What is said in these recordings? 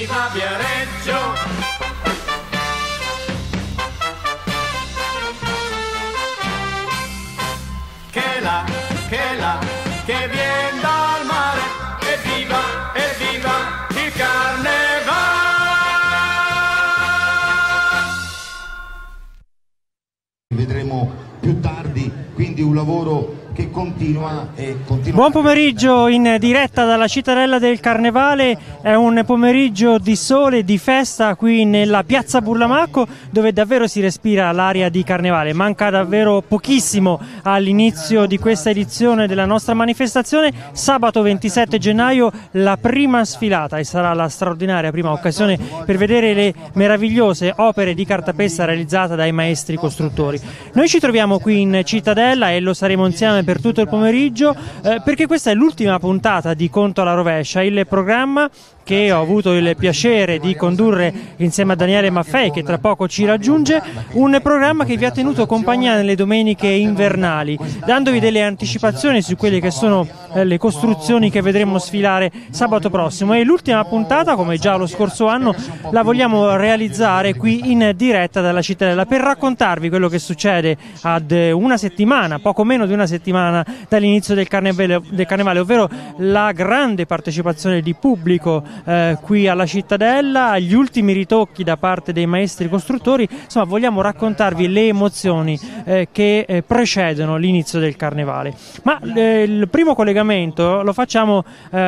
Viva Viareggio! Che viene dal mare, evviva il carnevale! Vedremo più tardi, quindi un lavoro che continua e continua. Buon pomeriggio in diretta dalla Cittadella del Carnevale, è un pomeriggio di sole, di festa qui nella piazza Burlamacco, dove davvero si respira l'aria di carnevale. Manca davvero pochissimo all'inizio di questa edizione della nostra manifestazione. Sabato 27 gennaio la prima sfilata, e sarà la straordinaria prima occasione per vedere le meravigliose opere di cartapesta realizzate dai maestri costruttori. Noi ci troviamo qui in Cittadella e lo saremo insieme per tutto il pomeriggio, perché questa è l'ultima puntata di Conto alla rovescia, il programma che ho avuto il piacere di condurre insieme a Daniele Maffei, che tra poco ci raggiunge, un programma che vi ha tenuto compagnia nelle domeniche invernali, dandovi delle anticipazioni su quelle che sono le costruzioni che vedremo sfilare sabato prossimo. E l'ultima puntata, come già lo scorso anno, la vogliamo realizzare qui in diretta dalla Cittadella per raccontarvi quello che succede ad una settimana, poco meno di una settimana dall'inizio del carnevale, ovvero la grande partecipazione di pubblico qui alla Cittadella, gli ultimi ritocchi da parte dei maestri costruttori. Insomma, vogliamo raccontarvi le emozioni che precedono l'inizio del carnevale. Ma il primo collegamento lo facciamo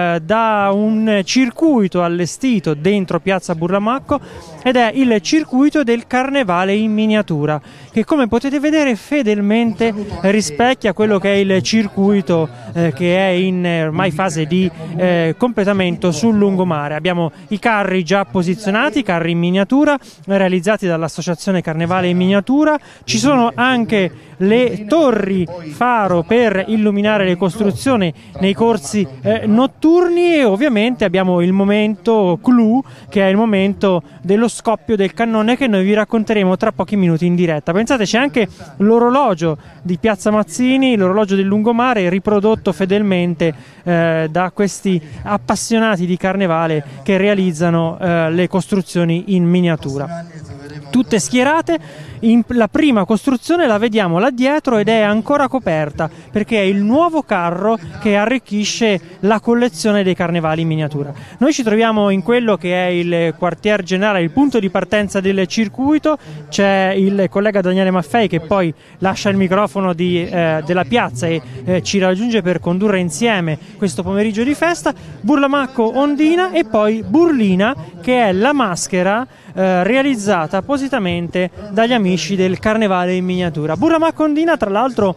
da un circuito allestito dentro piazza Burlamacco, ed è il circuito del carnevale in miniatura, che come potete vedere fedelmente rispecchia quello che è il circuito che è in ormai fase di completamento sul lungomare. Abbiamo i carri già posizionati, carri in miniatura realizzati dall'associazione Carnevale in Miniatura. Ci sono anche le torri faro per illuminare le costruzioni nei corsi notturni, e ovviamente abbiamo il momento clou, che è il momento dello scoppio del cannone, che noi vi racconteremo tra pochi minuti in diretta. Pensate, c'è anche l'orologio di Piazza Mazzini, l'orologio del lungomare, riprodotto fedelmente da questi appassionati di carnevale che realizzano le costruzioni in miniatura, tutte schierate. La prima costruzione la vediamo là dietro ed è ancora coperta, perché è il nuovo carro che arricchisce la collezione dei carnevali in miniatura. Noi ci troviamo in quello che è il quartier generale, il punto di partenza del circuito. C'è il collega Daniele Maffei che poi lascia il microfono della piazza e ci raggiunge per condurre insieme questo pomeriggio di festa. Burlamacco Ondina e poi Burlina, che è la maschera realizzata appositamente dagli amici del Carnevale in Miniatura. Burlamacco Ondina, tra l'altro,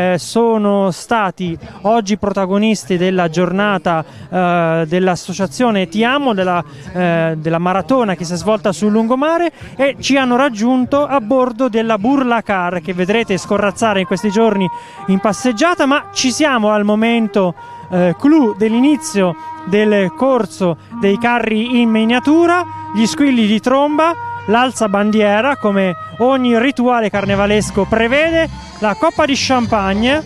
sono stati oggi protagonisti della giornata dell'associazione Ti Amo, della maratona che si è svolta sul lungomare, e ci hanno raggiunto a bordo della Burlacar, che vedrete scorrazzare in questi giorni in passeggiata. Ma ci siamo al momento clou dell'inizio del corso dei carri in miniatura, gli squilli di tromba, l'alza bandiera, come ogni rituale carnevalesco prevede, la coppa di champagne,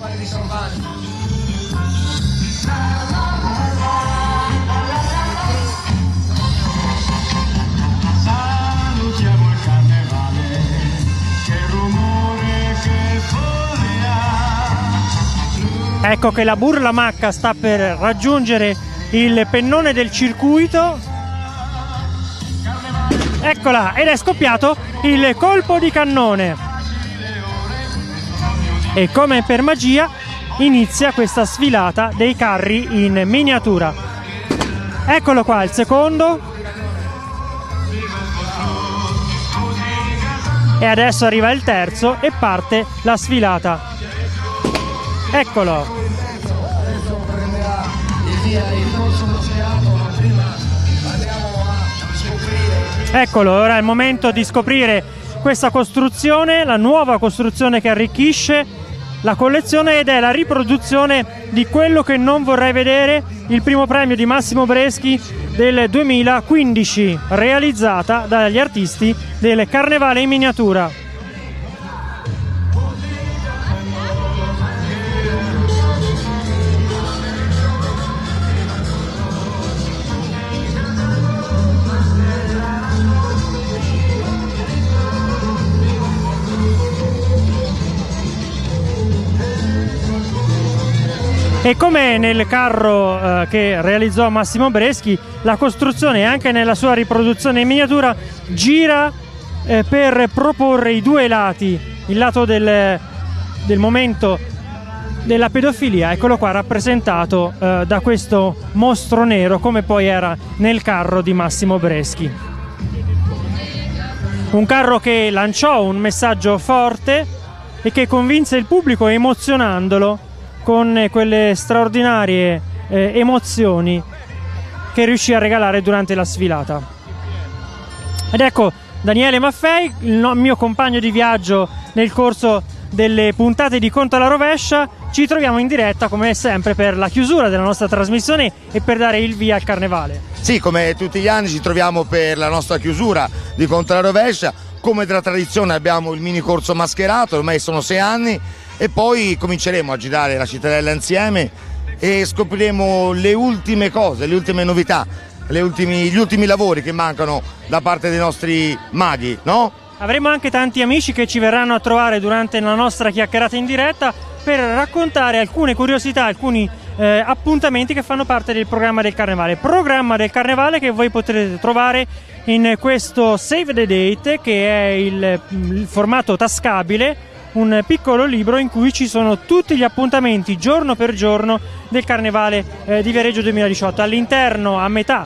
ecco che la Burlamacca sta per raggiungere il pennone del circuito. Eccola, ed è scoppiato il colpo di cannone. E come per magia inizia questa sfilata dei carri in miniatura. Eccolo qua il secondo. E adesso arriva il terzo e parte la sfilata. Eccolo. Eccolo, ora è il momento di scoprire questa costruzione, la nuova costruzione che arricchisce la collezione, ed è la riproduzione di quello che non vorrei vedere, il primo premio di Massimo Breschi del 2015, realizzata dagli artisti del Carnevale in Miniatura. E come nel carro che realizzò Massimo Breschi, la costruzione anche nella sua riproduzione in miniatura gira per proporre i due lati, il lato del momento della pedofilia, eccolo qua rappresentato da questo mostro nero come poi era nel carro di Massimo Breschi. Un carro che lanciò un messaggio forte e che convinse il pubblico emozionandolo con quelle straordinarie emozioni che riuscì a regalare durante la sfilata. Ed ecco Daniele Maffei, il mio compagno di viaggio nel corso delle puntate di Conto alla Rovescia. Ci troviamo in diretta come sempre per la chiusura della nostra trasmissione e per dare il via al carnevale. Sì, come tutti gli anni ci troviamo per la nostra chiusura di Conto alla Rovescia. Come da tradizione abbiamo il mini corso mascherato, ormai sono 6 anni, e poi cominceremo a girare la cittadella insieme e scopriremo le ultime cose, le ultime novità, gli ultimi lavori che mancano da parte dei nostri maghi, no? Avremo anche tanti amici che ci verranno a trovare durante la nostra chiacchierata in diretta per raccontare alcune curiosità, alcuni appuntamenti che fanno parte del programma del Carnevale che voi potrete trovare in questo Save the Date, che è il formato tascabile, un piccolo libro in cui ci sono tutti gli appuntamenti giorno per giorno del Carnevale di Viareggio 2018. All'interno, a metà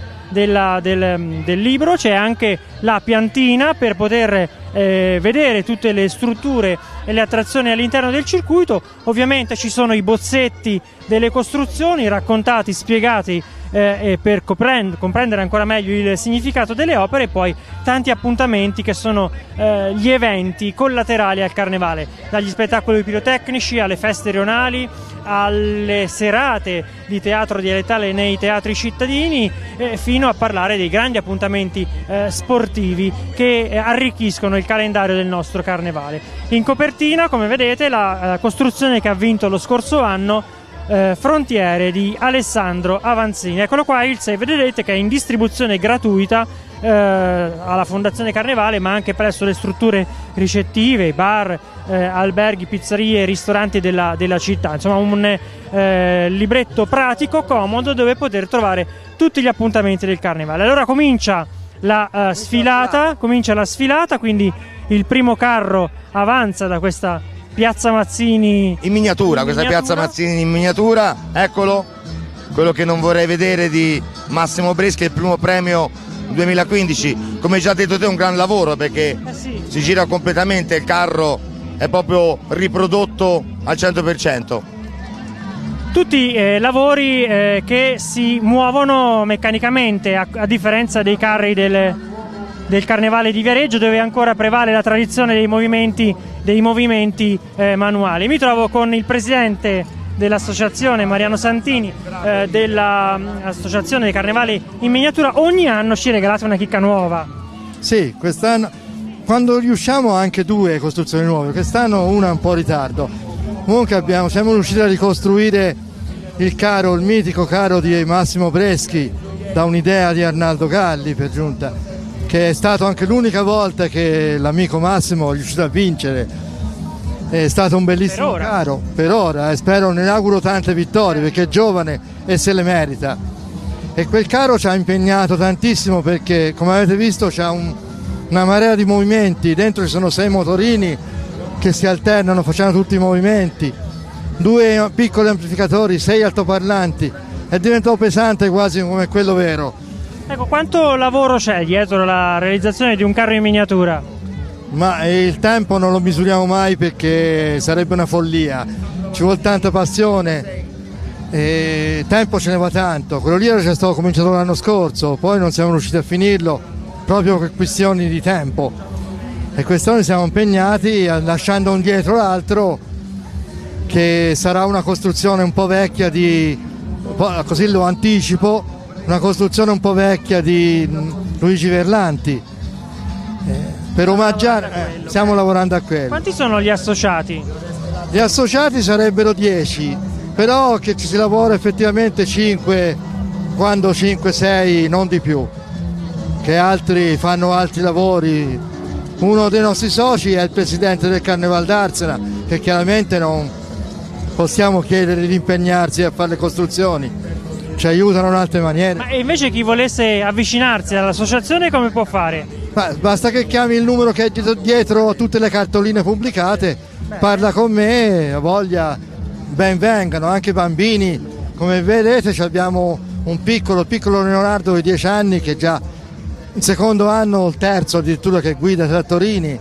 del libro, c'è anche la piantina per poter vedere tutte le strutture e le attrazioni all'interno del circuito. Ovviamente ci sono i bozzetti delle costruzioni raccontati, spiegati per comprendere ancora meglio il significato delle opere, e poi tanti appuntamenti che sono gli eventi collaterali al Carnevale, dagli spettacoli pirotecnici alle feste rionali, alle serate di teatro dialettale nei teatri cittadini, fino a parlare dei grandi appuntamenti sportivi che arricchiscono il calendario del nostro Carnevale. In copertina, come vedete, la costruzione che ha vinto lo scorso anno, Frontiere di Alessandro Avanzini. Eccolo qua il Save the Date, che è in distribuzione gratuita alla Fondazione Carnevale, ma anche presso le strutture ricettive, bar, alberghi, pizzerie, ristoranti della città. Insomma, un libretto pratico, comodo, dove poter trovare tutti gli appuntamenti del Carnevale. Allora comincia la sfilata, quindi il primo carro avanza da questa Piazza Mazzini in miniatura, questa Piazza Mazzini in miniatura, eccolo, quello che non vorrei vedere di Massimo Breschi, il primo premio 2015. Come già detto te, è un gran lavoro, perché si gira completamente, il carro è proprio riprodotto al 100%. Tutti lavori che si muovono meccanicamente, a differenza dei carri del Carnevale di Viareggio, dove ancora prevale la tradizione dei movimenti manuali. Mi trovo con il presidente dell'associazione, Mariano Santini, dell'associazione dei Carnevali in miniatura. Ogni anno ci regalate una chicca nuova. Sì, quest'anno, quando riusciamo, anche 2 costruzioni nuove. Quest'anno una un po' in ritardo. Comunque siamo riusciti a ricostruire il mitico carro di Massimo Breschi, da un'idea di Arnaldo Galli, per giunta, che è stato anche l'unica volta che l'amico Massimo è riuscito a vincere. È stato un bellissimo carro per ora, e spero, ne auguro tante vittorie, perché è giovane e se le merita. E quel carro ci ha impegnato tantissimo, perché come avete visto c'ha una marea di movimenti, dentro ci sono 6 motorini che si alternano facendo tutti i movimenti, 2 piccoli amplificatori, 6 altoparlanti, è diventato pesante quasi come quello vero. Ecco, quanto lavoro c'è dietro la realizzazione di un carro in miniatura? Ma il tempo non lo misuriamo mai, perché sarebbe una follia, ci vuole tanta passione, e tempo ce ne va tanto. Quello lì era stato cominciato l'anno scorso, poi non siamo riusciti a finirlo proprio per questioni di tempo, e quest'anno siamo impegnati, lasciando un dietro l'altro, che sarà una costruzione un po' vecchia così lo anticipo, una costruzione un po' vecchia di Luigi Verlanti, per omaggiare. Stiamo lavorando a quello. Quanti sono gli associati? Gli associati sarebbero 10, però che ci si lavora effettivamente 5, quando 5-6, non di più, che altri fanno altri lavori. Uno dei nostri soci è il presidente del Carneval d'Arsena, che chiaramente non possiamo chiedere di impegnarsi a fare le costruzioni, ci aiutano in altre maniere. Ma invece chi volesse avvicinarsi all'associazione come può fare? Basta che chiami il numero che è dietro a tutte le cartoline pubblicate, parla con me, a voglia, ben vengano, anche bambini. Come vedete abbiamo un piccolo Leonardo di 10 anni che già il secondo anno, il terzo addirittura, che guida trattorini.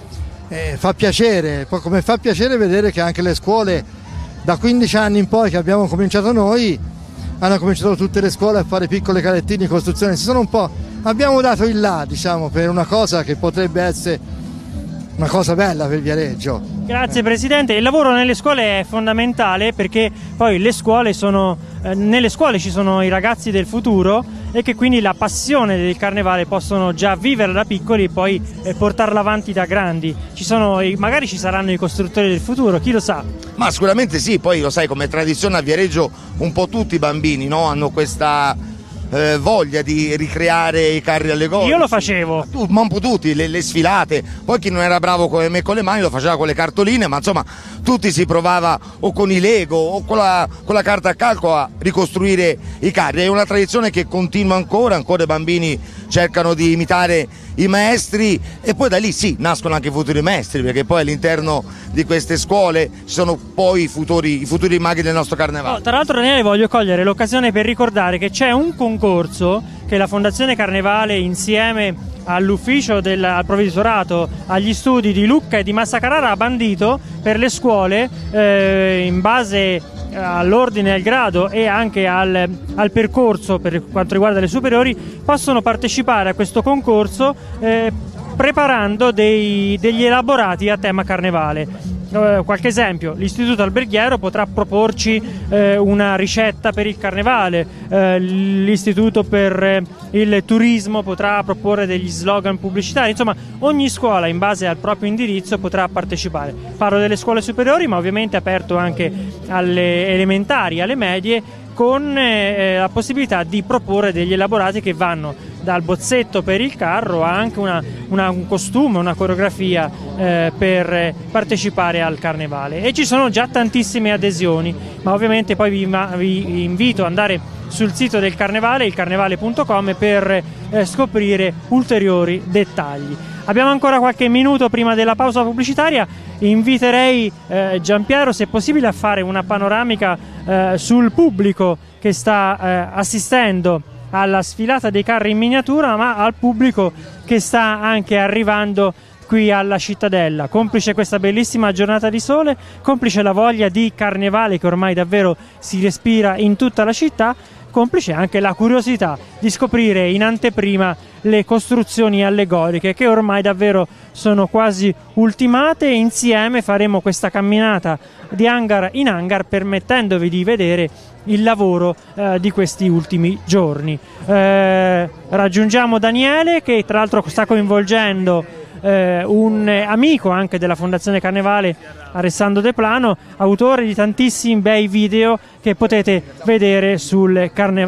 Fa piacere, poi come fa piacere vedere che anche le scuole, da 15 anni in poi che abbiamo cominciato noi, hanno cominciato tutte le scuole a fare piccole carettine di costruzione. Abbiamo dato il là, diciamo, per una cosa che potrebbe essere una cosa bella per Viareggio. Grazie Presidente. Il lavoro nelle scuole è fondamentale, perché poi nelle scuole ci sono i ragazzi del futuro e che quindi la passione del carnevale possono già vivere da piccoli e poi portarla avanti da grandi. Magari ci saranno i costruttori del futuro, chi lo sa? Ma sicuramente sì, poi lo sai, come tradizione a Viareggio un po' tutti i bambini, no? Hanno questa voglia di ricreare i carri allegorici. Io lo facevo. Ma un po' tutti, le sfilate. Poi chi non era bravo come me con le mani lo faceva con le cartoline, ma insomma tutti si provava o con i Lego o con la carta a calco a ricostruire i carri. È una tradizione che continua ancora i bambini cercano di imitare i maestri e poi da lì sì, nascono anche i futuri maestri, perché poi all'interno di queste scuole ci sono poi i futuri maghi del nostro carnevale. Tra l'altro, Daniele, voglio cogliere l'occasione per ricordare che c'è un concorso che la Fondazione Carnevale, insieme all'ufficio al provvitorato, agli studi di Lucca e di Massa Carrara, ha bandito per le scuole in base all'ordine, al grado e anche al percorso. Per quanto riguarda le superiori, possono partecipare a questo concorso preparando degli elaborati a tema carnevale. Qualche esempio: l'Istituto Alberghiero potrà proporci una ricetta per il carnevale, l'Istituto per il Turismo potrà proporre degli slogan pubblicitari. Insomma, ogni scuola in base al proprio indirizzo potrà partecipare. Parlo delle scuole superiori, ma ovviamente aperto anche alle elementari, alle medie, con la possibilità di proporre degli elaborati che vanno dal bozzetto per il carro a anche un costume, una coreografia per partecipare al carnevale. E ci sono già tantissime adesioni, ma ovviamente poi vi invito ad andare sul sito del carnevale, ilcarnevale.com, per scoprire ulteriori dettagli. Abbiamo ancora qualche minuto prima della pausa pubblicitaria. Inviterei Giampiero, se possibile, a fare una panoramica sul pubblico che sta assistendo alla sfilata dei carri in miniatura, ma al pubblico che sta anche arrivando qui alla cittadella, complice questa bellissima giornata di sole, complice la voglia di carnevale che ormai davvero si respira in tutta la città, complice anche la curiosità di scoprire in anteprima le costruzioni allegoriche che ormai davvero sono quasi ultimate. Insieme faremo questa camminata di hangar in hangar, permettendovi di vedere il lavoro di questi ultimi giorni. Raggiungiamo Daniele, che tra l'altro sta coinvolgendo un amico anche della Fondazione Carnevale, Alessandro De Plano, autore di tantissimi bei video che potete vedere sulla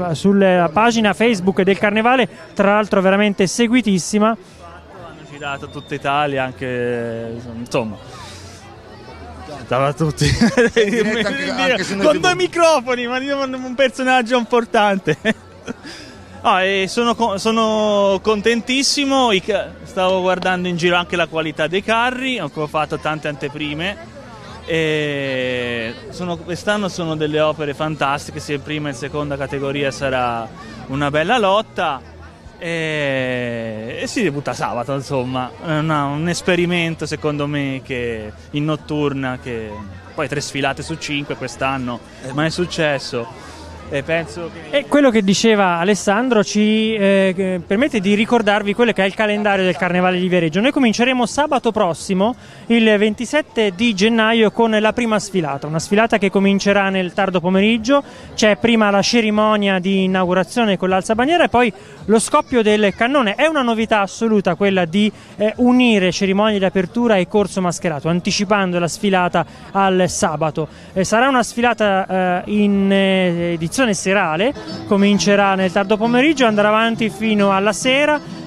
pagina Facebook del Carnevale, tra l'altro veramente seguitissima. Hanno girato tutta Italia, anche insomma a tutti con 2 microfoni, ma io sono un personaggio importante. Sono contentissimo, stavo guardando in giro anche la qualità dei carri, ho fatto tante anteprime e quest'anno sono delle opere fantastiche, sia in prima e in seconda categoria sarà una bella lotta e si debutta sabato, insomma, un esperimento secondo me che in notturna, che poi 3 sfilate su 5 quest'anno, ma è successo. E penso che... E quello che diceva Alessandro ci permette di ricordarvi quello che è il calendario del Carnevale di Viareggio. Noi cominceremo sabato prossimo, il 27 di gennaio, con la prima sfilata, una sfilata che comincerà nel tardo pomeriggio. C'è prima la cerimonia di inaugurazione con l'alzabandiera e poi lo scoppio del cannone. È una novità assoluta quella di unire cerimonia di apertura e corso mascherato, anticipando la sfilata al sabato. Sarà una sfilata in edizione serale, comincerà nel tardo pomeriggio, andrà avanti fino alla sera.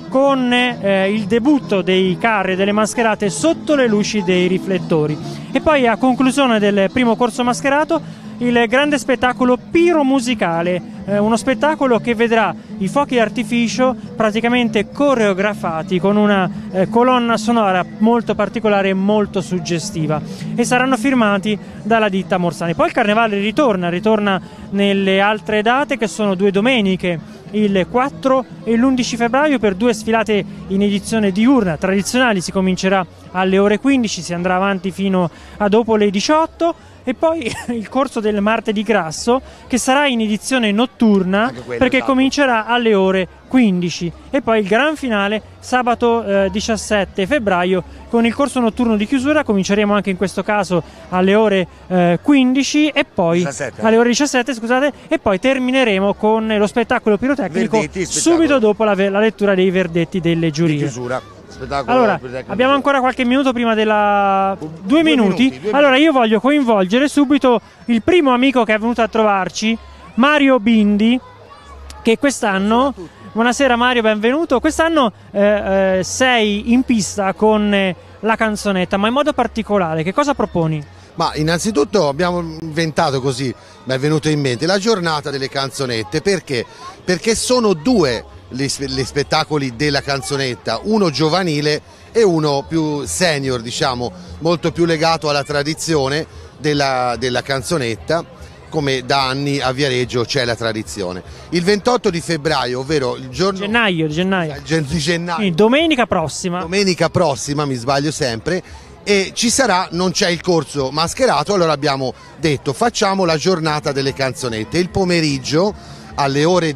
con il debutto dei carri e delle mascherate sotto le luci dei riflettori. E poi a conclusione del primo corso mascherato il grande spettacolo piromusicale, uno spettacolo che vedrà i fuochi d'artificio praticamente coreografati con una colonna sonora molto particolare e molto suggestiva, e saranno firmati dalla ditta Morsani. Poi il carnevale ritorna nelle altre date, che sono 2 domeniche, il 4 e l'11 febbraio, per 2 sfilate in edizione diurna tradizionali. Si comincerà alle ore 15, si andrà avanti fino a dopo le 18, e poi il corso del martedì grasso, che sarà in edizione notturna perché esatto, comincerà alle ore 15, e poi il gran finale sabato 17 febbraio con il corso notturno di chiusura. Cominceremo anche in questo caso alle ore 15 e poi 17. alle ore 17, scusate, e poi termineremo con lo spettacolo pirotecnico subito dopo la lettura dei verdetti delle giurie. Di chiusura. Allora, abbiamo ancora qualche minuto prima della... 2 minuti. Allora io voglio coinvolgere subito il primo amico che è venuto a trovarci, Mario Bindi, che quest'anno... Buonasera Mario, benvenuto. Quest'anno sei in pista con la canzonetta, ma in modo particolare, che cosa proponi? Ma innanzitutto abbiamo inventato, così mi è venuto in mente, la giornata delle canzonette. Perché? Perché sono 2 gli spettacoli della canzonetta, uno giovanile e uno più senior, diciamo, molto più legato alla tradizione della canzonetta, come da anni a Viareggio c'è la tradizione. Il 28 di febbraio, ovvero il giorno... Gennaio. Di gennaio. Domenica prossima. Domenica prossima, mi sbaglio sempre, e ci sarà, non c'è il corso mascherato, allora abbiamo detto facciamo la giornata delle canzonette. Il pomeriggio alle ore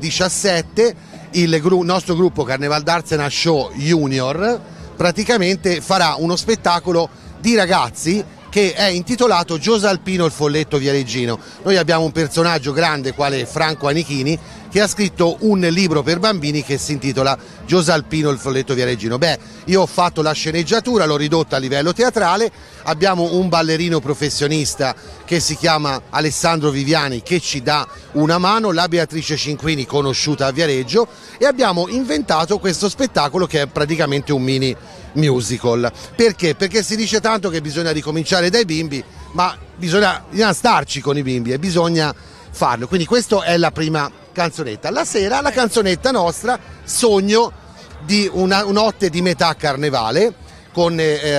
17 il nostro gruppo Carneval d'Arsena Show Junior praticamente farà uno spettacolo di ragazzi che è intitolato Giosalpino il folletto viareggino. Noi abbiamo un personaggio grande quale Franco Anichini, che ha scritto un libro per bambini che si intitola Giosalpino il folletto viareggino. Beh, io ho fatto la sceneggiatura, l'ho ridotta a livello teatrale, abbiamo un ballerino professionista che si chiama Alessandro Viviani che ci dà una mano, la Beatrice Cinquini conosciuta a Viareggio, e abbiamo inventato questo spettacolo che è praticamente un mini musical. Perché? Perché si dice tanto che bisogna ricominciare dai bimbi, ma bisogna starci con i bimbi e bisogna farlo. Quindi questa è la prima canzonetta. La sera la canzonetta nostra, Sogno, di una notte di metà carnevale, con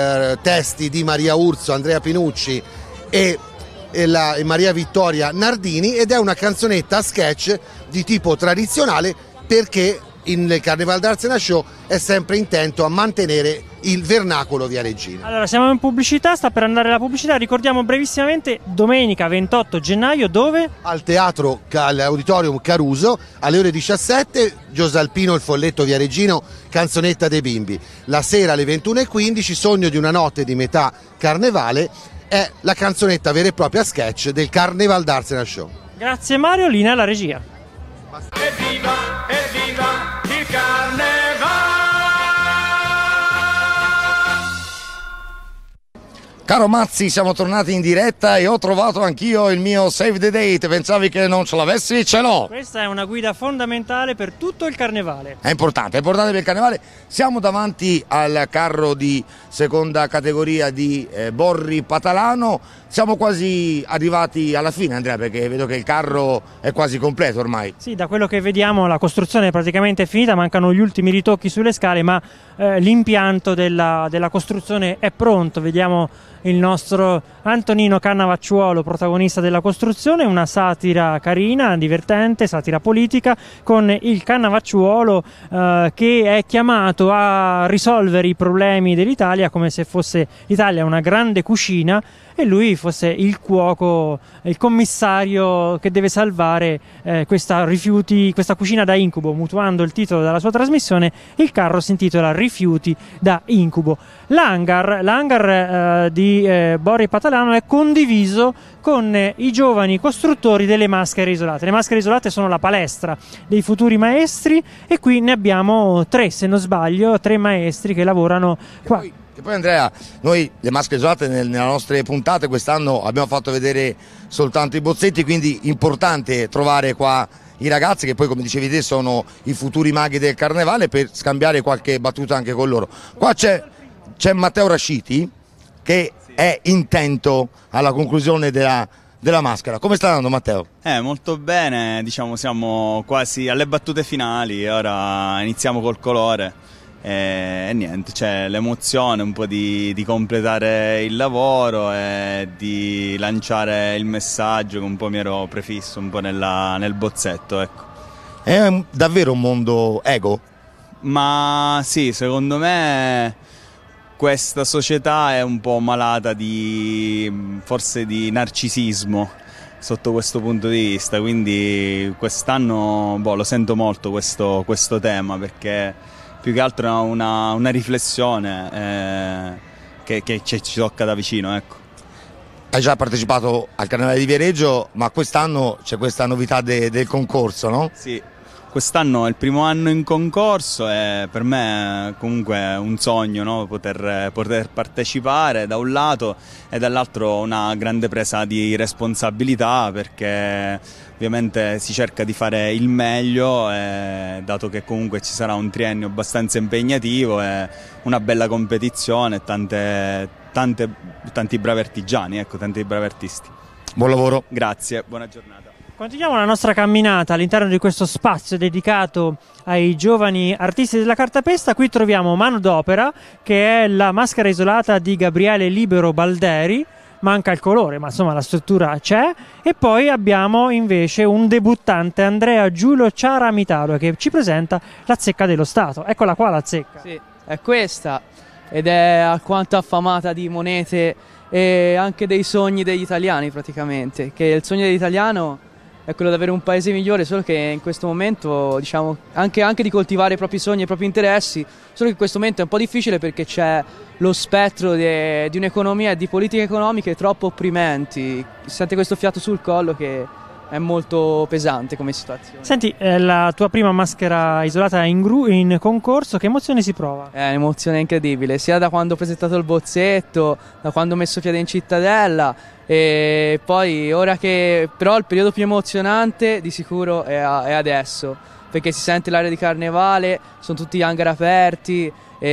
testi di Maria Urso, Andrea Pinucci e Maria Vittoria Nardini, ed è una canzonetta a sketch di tipo tradizionale, perché il Carneval d'Arsena Show è sempre intento a mantenere il vernacolo viareggino. Allora, siamo in pubblicità, sta per andare la pubblicità. Ricordiamo brevissimamente, domenica 28 gennaio, dove? Al teatro, all'Auditorium Caruso, alle ore 17, Giosalpino il folletto viareggino, canzonetta dei bimbi. La sera alle 21:15, Sogno di una notte di metà carnevale, è la canzonetta vera e propria sketch del Carneval d'Arsena Show. Grazie Mario, linea alla regia. Evviva, evviva il carnevale! Caro Mazzi, siamo tornati in diretta e ho trovato anch'io il mio save the date. Pensavi che non ce l'avessi? Ce l'ho! Questa è una guida fondamentale per tutto il carnevale. È importante per il carnevale. Siamo davanti al carro di seconda categoria di Borri Patalano. Siamo quasi arrivati alla fine, Andrea, perché vedo che il carro è quasi completo ormai. Sì, da quello che vediamo la costruzione è praticamente finita, mancano gli ultimi ritocchi sulle scale, ma l'impianto della costruzione è pronto. Vediamo il nostro Antonino Cannavacciuolo, protagonista della costruzione, una satira carina, divertente, satira politica, con il Cannavacciuolo che è chiamato a risolvere i problemi dell'Italia come se fosse l'Italia una grande cucina e lui fosse il cuoco, il commissario che deve salvare questa cucina da incubo. Mutuando il titolo della sua trasmissione, il carro si intitola Rifiuti da incubo. L'hangar di Borri Patalano è condiviso con i giovani costruttori delle maschere isolate. Le maschere isolate sono la palestra dei futuri maestri e qui ne abbiamo 3, se non sbaglio, 3 maestri che lavorano qua. E poi Andrea, noi le maschere isolate nelle nostre puntate quest'anno abbiamo fatto vedere soltanto i bozzetti, quindi importante trovare qua i ragazzi che poi, come dicevi te, sono i futuri maghi del carnevale, per scambiare qualche battuta anche con loro. Qua c'è Matteo Rasciti che è intento alla conclusione della maschera. Come sta andando, Matteo? Molto bene, diciamo siamo quasi alle battute finali, ora iniziamo col colore e niente, c'è l'emozione un po' di completare il lavoro e di lanciare il messaggio che un po' mi ero prefisso un po' nel bozzetto, ecco. È davvero un mondo ego? Ma sì, secondo me questa società è un po' malata forse di narcisismo sotto questo punto di vista, quindi quest'anno lo sento molto questo tema, perché più che altro è una riflessione che ci tocca da vicino, ecco. Hai già partecipato al Carnevale di Viareggio, ma quest'anno c'è questa novità del concorso, no? Sì. Quest'anno è il primo anno in concorso e per me è comunque un sogno, no? poter partecipare da un lato, e dall'altro una grande presa di responsabilità, perché ovviamente si cerca di fare il meglio, dato che comunque ci sarà un triennio abbastanza impegnativo e una bella competizione e tanti bravi artigiani, ecco, tanti bravi artisti. Buon lavoro. Grazie, buona giornata. Continuiamo la nostra camminata all'interno di questo spazio dedicato ai giovani artisti della cartapesta. Qui troviamo Manodopera, che è la maschera isolata di Gabriele Libero Balderi. Manca il colore, ma insomma la struttura c'è. E poi abbiamo invece un debuttante, Andrea Giulio Ciaramitalo, che ci presenta la zecca dello Stato. Eccola qua la zecca. Sì, è questa, ed è alquanto affamata di monete e anche dei sogni degli italiani, praticamente. Che il sogno dell'italiano è quello di avere un paese migliore, solo che in questo momento, diciamo, anche di coltivare i propri sogni e i propri interessi, solo che in questo momento è un po' difficile perché c'è lo spettro di un'economia e di politiche economiche troppo opprimenti. Si sente questo fiato sul collo che è molto pesante come situazione. Senti, la tua prima maschera isolata in concorso, che emozione si prova? È un'emozione incredibile, sia da quando ho presentato il bozzetto, da quando ho messo piede in cittadella, e poi ora che però il periodo più emozionante di sicuro è adesso, perché si sente l'aria di carnevale, sono tutti gli hangar aperti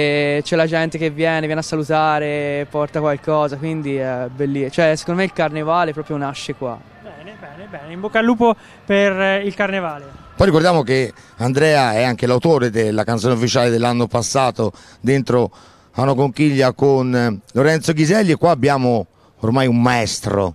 e c'è la gente che viene a salutare, porta qualcosa, quindi è bellissimo. Cioè, secondo me il carnevale proprio nasce qua. Bene, in bocca al lupo per il carnevale. Poi ricordiamo che Andrea è anche l'autore della canzone ufficiale dell'anno passato, dentro a una conchiglia con Lorenzo Ghiselli, e qua abbiamo ormai un maestro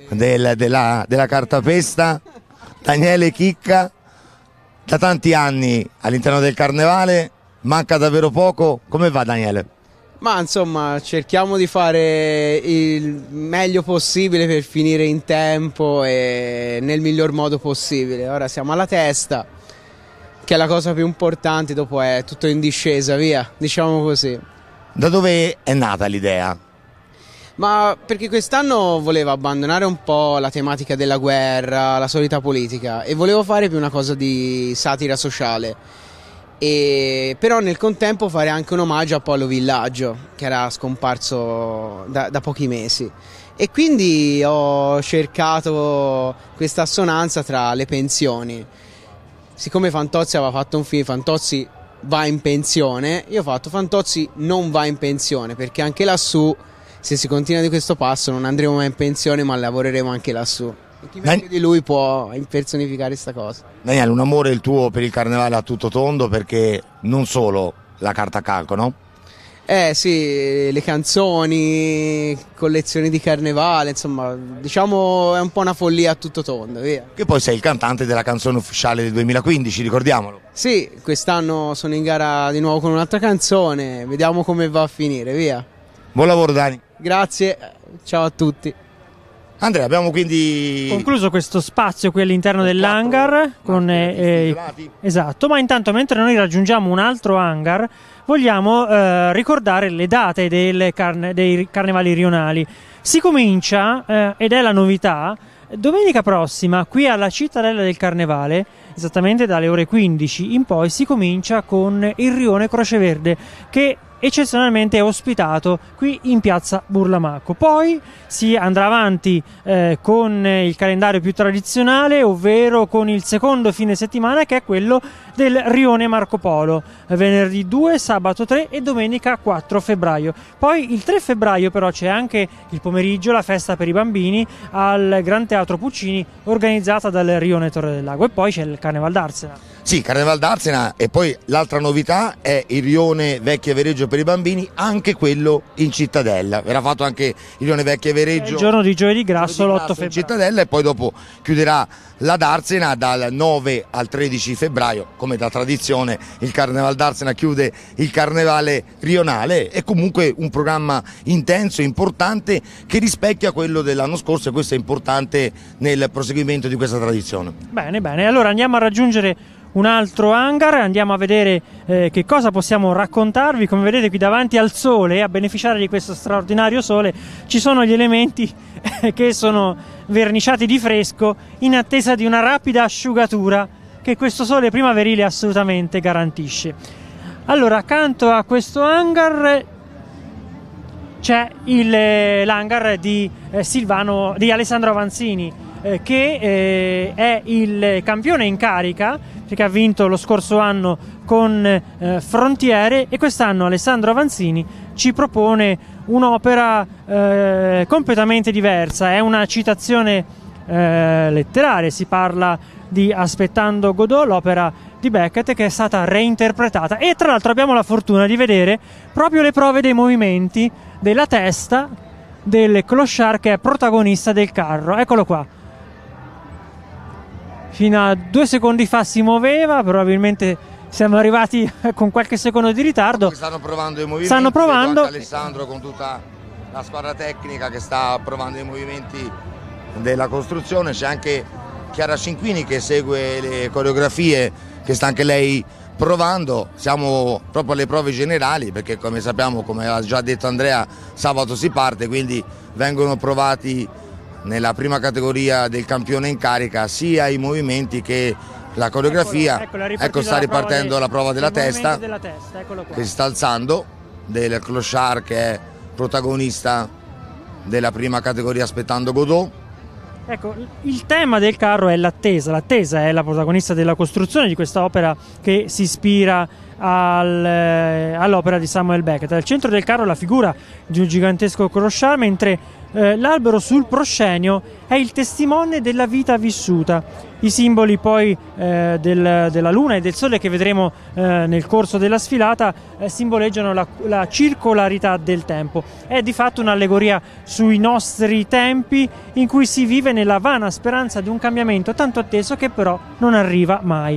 della cartapesta, Daniele Chicca, da tanti anni all'interno del carnevale, manca davvero poco. Come va, Daniele? Ma insomma, cerchiamo di fare il meglio possibile per finire in tempo e nel miglior modo possibile. Ora siamo alla testa, che è la cosa più importante, dopo è tutto in discesa, via, diciamo così. Da dove è nata l'idea? Ma perché quest'anno volevo abbandonare un po' la tematica della guerra, la solita politica, e volevo fare più una cosa di satira sociale. Però nel contempo fare anche un omaggio a Paolo Villaggio, che era scomparso da pochi mesi, e quindi ho cercato questa assonanza tra le pensioni. Siccome Fantozzi aveva fatto un film, Fantozzi va in pensione, io ho fatto Fantozzi non va in pensione, perché anche lassù, se si continua di questo passo, non andremo mai in pensione, ma lavoreremo anche lassù. E chi meglio di lui può impersonificare questa cosa? Daniele, un amore il tuo per il carnevale a tutto tondo, perché non solo la carta calco, no? Sì, le canzoni, collezioni di carnevale, insomma, diciamo è un po' una follia a tutto tondo, via. Che poi sei il cantante della canzone ufficiale del 2015, ricordiamolo. Sì, quest'anno sono in gara di nuovo con un'altra canzone, vediamo come va a finire, via. Buon lavoro, Dani. Grazie, ciao a tutti. Andrea, abbiamo quindi concluso questo spazio qui all'interno dell'hangar con esatto, ma intanto mentre noi raggiungiamo un altro hangar vogliamo ricordare le date dei carnevali rionali. Si comincia, ed è la novità, domenica prossima qui alla Cittadella del Carnevale, esattamente dalle ore 15 in poi si comincia con il rione Croce Verde, che eccezionalmente ospitato qui in piazza Burlamacco. Poi si andrà avanti con il calendario più tradizionale, ovvero con il secondo fine settimana, che è quello del Rione Marco Polo, venerdì 2, sabato 3 e domenica 4 febbraio. Poi il 3 febbraio però c'è anche il pomeriggio la festa per i bambini al Gran Teatro Puccini, organizzata dal Rione Torre del Lago, e poi c'è il Carneval d'Arsena. Sì, Carneval d'Arsena, e poi l'altra novità è il Rione Vecchia Vereggio per i bambini, anche quello in Cittadella. Verrà fatto anche il Rione Vecchia Vereggio il giorno di giovedì grasso, l'8 febbraio in Cittadella, e poi dopo chiuderà la d'Arsena dal 9 al 13 febbraio. Come da tradizione il Carneval d'Arsena chiude il Carnevale rionale, è comunque un programma intenso, importante, che rispecchia quello dell'anno scorso, e questo è importante nel proseguimento di questa tradizione. Bene, bene, allora andiamo a raggiungere un altro hangar, andiamo a vedere che cosa possiamo raccontarvi. Come vedete qui davanti al sole, a beneficiare di questo straordinario sole, ci sono gli elementi che sono verniciati di fresco in attesa di una rapida asciugatura che questo sole primaverile assolutamente garantisce. Allora, accanto a questo hangar c'è l'hangar di Alessandro Avanzini, che è il campione in carica, perché ha vinto lo scorso anno con Frontiere, e quest'anno Alessandro Avanzini ci propone un'opera completamente diversa. È una citazione letteraria, si parla di Aspettando Godot, l'opera di Beckett, che è stata reinterpretata, e tra l'altro abbiamo la fortuna di vedere proprio le prove dei movimenti della testa del clochard, che è protagonista del carro. Eccolo qua. Fino a 2 secondi fa si muoveva, probabilmente siamo arrivati con qualche secondo di ritardo. Stanno provando i movimenti. Stanno provando. Alessandro con tutta la squadra tecnica che sta provando i movimenti della costruzione. C'è anche Chiara Cinquini che segue le coreografie, che sta anche lei provando. Siamo proprio alle prove generali, perché come sappiamo, come ha già detto Andrea, sabato si parte, quindi vengono provati nella prima categoria del campione in carica sia i movimenti che la coreografia. Ecco, sta ripartendo la prova della testa, che si sta alzando, del clochard, che è protagonista della prima categoria Aspettando Godot. Ecco, il tema del carro è l'attesa. L'attesa è la protagonista della costruzione di questa opera, che si ispira all'opera di Samuel Beckett. Al centro del carro la figura di un gigantesco clochard, mentre l'albero sul proscenio è il testimone della vita vissuta. I simboli poi della luna e del sole, che vedremo nel corso della sfilata, simboleggiano la circolarità del tempo. È di fatto un'allegoria sui nostri tempi, in cui si vive nella vana speranza di un cambiamento tanto atteso, che però non arriva mai.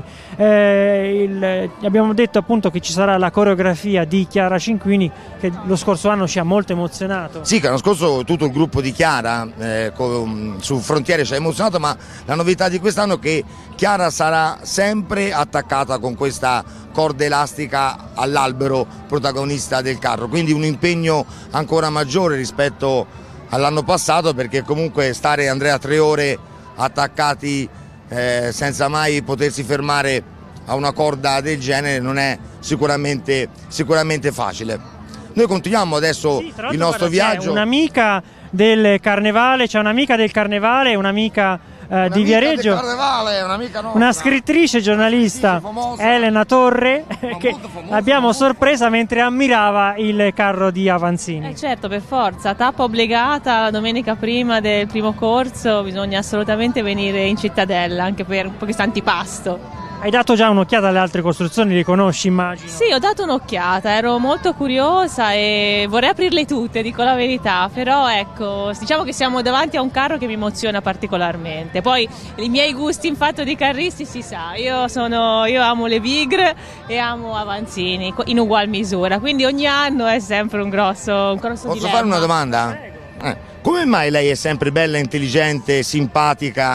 Abbiamo detto appunto che ci sarà la coreografia di Chiara Cinquini, che lo scorso anno ci ha molto emozionato. Sì, che l'anno scorso tutto il gruppo di Chiara su Frontiere ci ha emozionato, ma la novità di quest'anno è che Chiara sarà sempre attaccata con questa corda elastica all'albero protagonista del carro, quindi un impegno ancora maggiore rispetto all'anno passato, perché comunque stare, Andrea, 3 ore attaccati senza mai potersi fermare a una corda del genere non è sicuramente facile. Noi continuiamo adesso il nostro viaggio. Un'amica del Carnevale, c'è un'amica del Carnevale, un'amica di Viareggio, una scrittrice giornalista, sì, Elena Torre, che abbiamo sorpresa mentre ammirava il carro di Avanzini. Certo, per forza, tappa obbligata, la domenica prima del primo corso bisogna assolutamente venire in Cittadella, anche per questo antipasto. Hai dato già un'occhiata alle altre costruzioni, le conosci, immagino? Sì, ho dato un'occhiata, ero molto curiosa e vorrei aprirle tutte, dico la verità, però ecco, diciamo che siamo davanti a un carro che mi emoziona particolarmente. Poi i miei gusti in fatto di carristi si sa, io amo le Bigre e amo Avanzini in ugual misura, quindi ogni anno è sempre un grosso Posso dilemma. fare una domanda? Come mai lei è sempre bella, intelligente, simpatica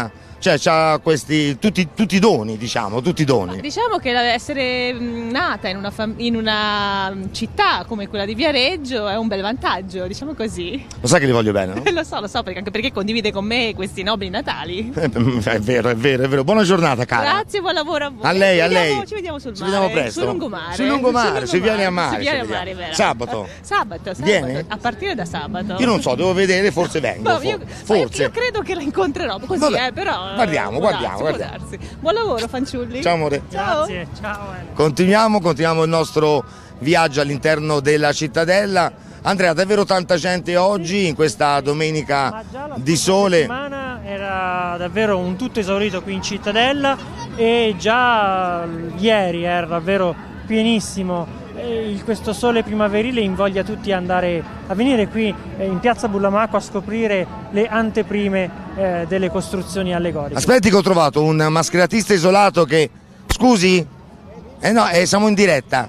Cioè c'ha questi tutti i doni, diciamo, tutti i doni. Diciamo che essere nata in una città come quella di Viareggio è un bel vantaggio, diciamo così. Lo sai che li voglio bene, no? Lo so, anche perché condivide con me questi nobili Natali. È vero, è vero, è vero. Buona giornata, cara. Grazie, buon lavoro a voi. A lei. Ci vediamo sul mare. Ci vediamo presto. Sul lungomare. Sul lungomare, si viene a mare. Si viene a mare, vero. Sabato. Sabato. Viene? A partire da sabato. Io non so, devo vedere, forse vengo. No, forse. Io credo che la incontrerò così, Vabbè. però. Guardiamo. Può darsi. Buon lavoro, fanciulli. Ciao amore. Ciao. Grazie, ciao. Continuiamo il nostro viaggio all'interno della cittadella. Andrea, davvero tanta gente oggi in questa domenica di sole. La settimana era davvero un tutto esaurito qui in cittadella e già ieri era davvero pienissimo. Questo sole primaverile invoglia tutti a venire qui in piazza Burlamacco a scoprire le anteprime delle costruzioni allegoriche. Aspetti che ho trovato un mascheratista isolato che... Scusi? No, siamo in diretta.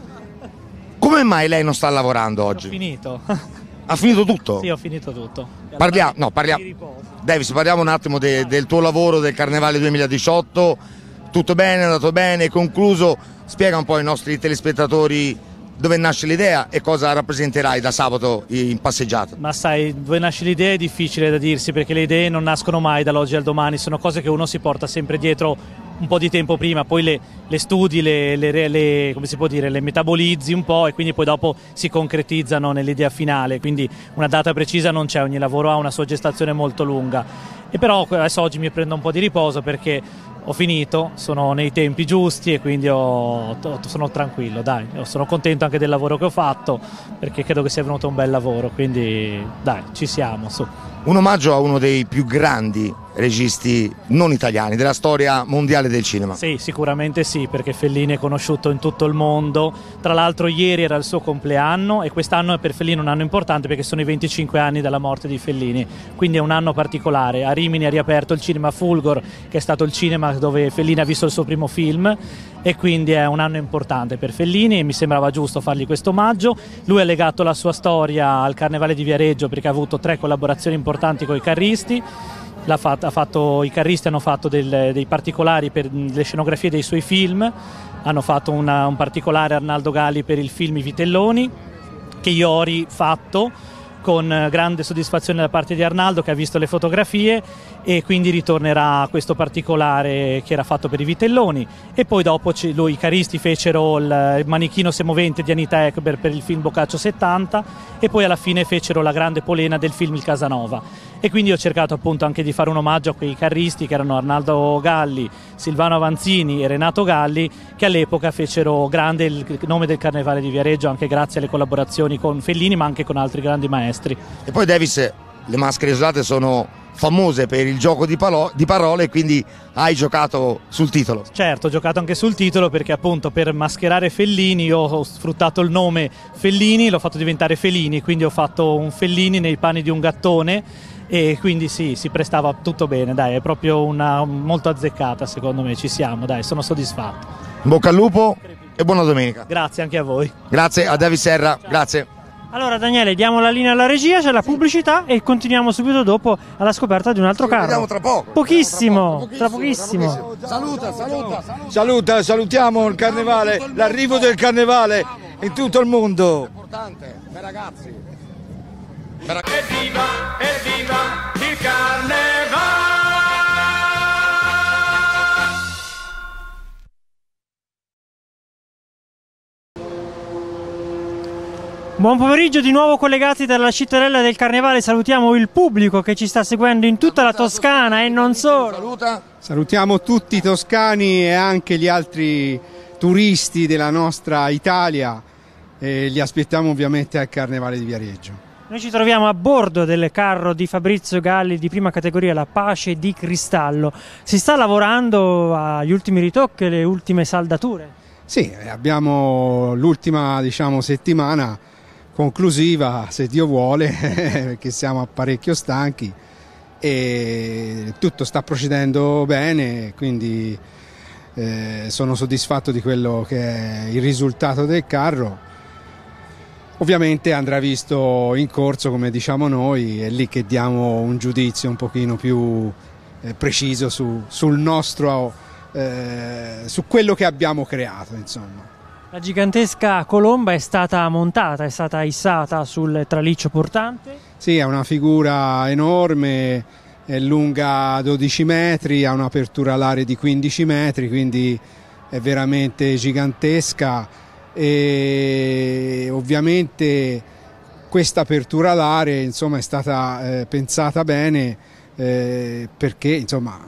Come mai lei non sta lavorando oggi? Ho finito. Ha finito tutto? Sì, ho finito tutto. Parliamo. Davis, parliamo un attimo del tuo lavoro del Carnevale 2018. Tutto bene, è andato bene, è concluso. Spiega un po' ai nostri telespettatori dove nasce l'idea e cosa rappresenterai da sabato in passeggiata. Ma sai, dove nasce l'idea è difficile da dirsi, perché le idee non nascono mai dall'oggi al domani, sono cose che uno si porta sempre dietro un po' di tempo prima, poi le studi, come si può dire, le metabolizzi un po' e quindi poi dopo si concretizzano nell'idea finale, quindi una data precisa non c'è, ogni lavoro ha una sua gestazione molto lunga. E però adesso oggi mi prendo un po' di riposo perché ho finito, sono nei tempi giusti e quindi sono tranquillo, dai, sono contento anche del lavoro che ho fatto perché credo che sia venuto un bel lavoro, quindi dai, ci siamo, su. Un omaggio a uno dei più grandi registi non italiani della storia mondiale del cinema. Sì, sicuramente sì, perché Fellini è conosciuto in tutto il mondo. Tra l'altro ieri era il suo compleanno e quest'anno è per Fellini un anno importante perché sono i 25 anni dalla morte di Fellini, quindi è un anno particolare. A Rimini ha riaperto il cinema Fulgor, che è stato il cinema dove Fellini ha visto il suo primo film, e quindi è un anno importante per Fellini e mi sembrava giusto fargli questo omaggio. Lui ha legato la sua storia al Carnevale di Viareggio perché ha avuto 3 collaborazioni importanti con i carristi. I carristi hanno fatto dei particolari per le scenografie dei suoi film, hanno fatto un particolare Arnaldo Galli per il film I Vitelloni, che io ho rifatto con grande soddisfazione da parte di Arnaldo, che ha visto le fotografie, e quindi ritornerà questo particolare che era fatto per i Vitelloni. E poi dopo i caristi fecero il manichino semovente di Anita Ekberg per il film Boccaccio 70 e poi alla fine fecero la grande polena del film Il Casanova. E quindi ho cercato appunto anche di fare un omaggio a quei carristi che erano Arnaldo Galli, Silvano Avanzini e Renato Galli, che all'epoca fecero grande il nome del Carnevale di Viareggio anche grazie alle collaborazioni con Fellini ma anche con altri grandi maestri. E poi Davis, le maschere isolate sono famose per il gioco di parole, quindi hai giocato sul titolo. Certo, ho giocato anche sul titolo perché appunto per mascherare Fellini io ho sfruttato il nome Fellini, l'ho fatto diventare Felini, quindi ho fatto un Fellini nei panni di un gattone e quindi sì, si prestava tutto bene, dai, è proprio una molto azzeccata secondo me, ci siamo, dai, sono soddisfatto. In bocca al lupo e buona domenica. Grazie anche a voi. Grazie a Davis Serra, grazie. Allora Daniele, diamo la linea alla regia, c'è la pubblicità e continuiamo subito dopo alla scoperta di un altro carro. Vediamo tra poco. Pochissimo, tra pochissimo. Saluta, salutiamo il carnevale, l'arrivo del carnevale in tutto il mondo. È importante, per ragazzi. Evviva il carnevale! Buon pomeriggio, di nuovo collegati dalla cittadella del Carnevale. Salutiamo il pubblico che ci sta seguendo in tutta la Toscana e non solo. Salutiamo tutti i toscani e anche gli altri turisti della nostra Italia e li aspettiamo ovviamente al Carnevale di Viareggio. Noi ci troviamo a bordo del carro di Fabrizio Galli di prima categoria, la Pace di Cristallo. Si sta lavorando agli ultimi ritocchi, alle ultime saldature? Sì, abbiamo l'ultima settimana conclusiva, se Dio vuole, perché siamo parecchio stanchi e tutto sta procedendo bene, quindi sono soddisfatto di quello che è il risultato del carro. Ovviamente andrà visto in corso, come diciamo noi, è lì che diamo un giudizio un pochino più preciso sul nostro, su quello che abbiamo creato, insomma. La gigantesca colomba è stata montata, è stata issata sul traliccio portante? Sì, è una figura enorme, è lunga 12 metri, ha un'apertura alare di 15 metri, quindi è veramente gigantesca e ovviamente questa apertura alare, insomma, è stata pensata bene perché, insomma,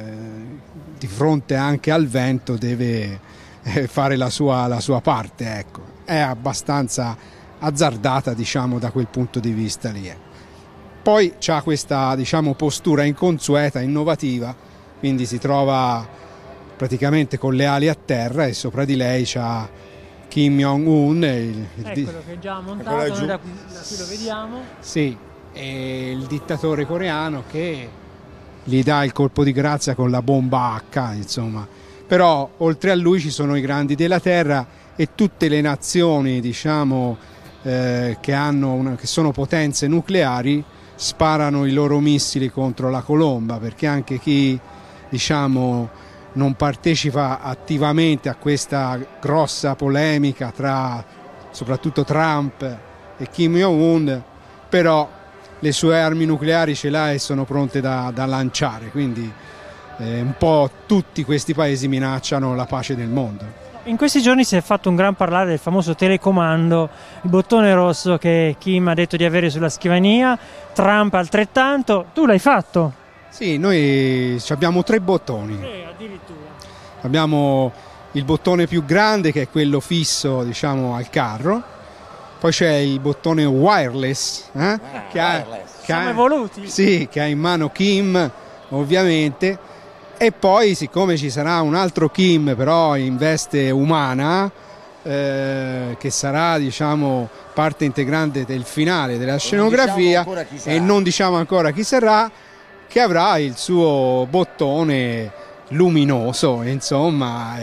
di fronte anche al vento deve fare la sua parte, ecco. È abbastanza azzardata, diciamo, da quel punto di vista lì. Poi c'ha questa, diciamo, postura inconsueta, innovativa, quindi si trova praticamente con le ali a terra e sopra di lei c'ha Kim Jong-un. Eccolo che è già montato, noi da qui lo vediamo. Sì, è il dittatore coreano che gli dà il colpo di grazia con la bomba H, insomma. Però oltre a lui ci sono i grandi della terra e tutte le nazioni, diciamo, che sono potenze nucleari, sparano i loro missili contro la colomba, perché anche chi, diciamo, non partecipa attivamente a questa grossa polemica tra soprattutto Trump e Kim Jong-un, però le sue armi nucleari ce l'ha e sono pronte da lanciare, quindi un po' tutti questi paesi minacciano la pace del mondo. In questi giorni si è fatto un gran parlare del famoso telecomando, il bottone rosso che Kim ha detto di avere sulla scrivania, Trump altrettanto. Tu l'hai fatto? Sì, noi abbiamo 3 bottoni. Addirittura. Abbiamo il bottone più grande, che è quello fisso, diciamo, al carro. Poi c'è il bottone wireless, Siamo evoluti. Sì, che ha in mano Kim, ovviamente. E poi, siccome ci sarà un altro Kim, però in veste umana, che sarà, diciamo, parte integrante del finale della scenografia, e non diciamo ancora chi sarà, che avrà il suo bottone luminoso, insomma,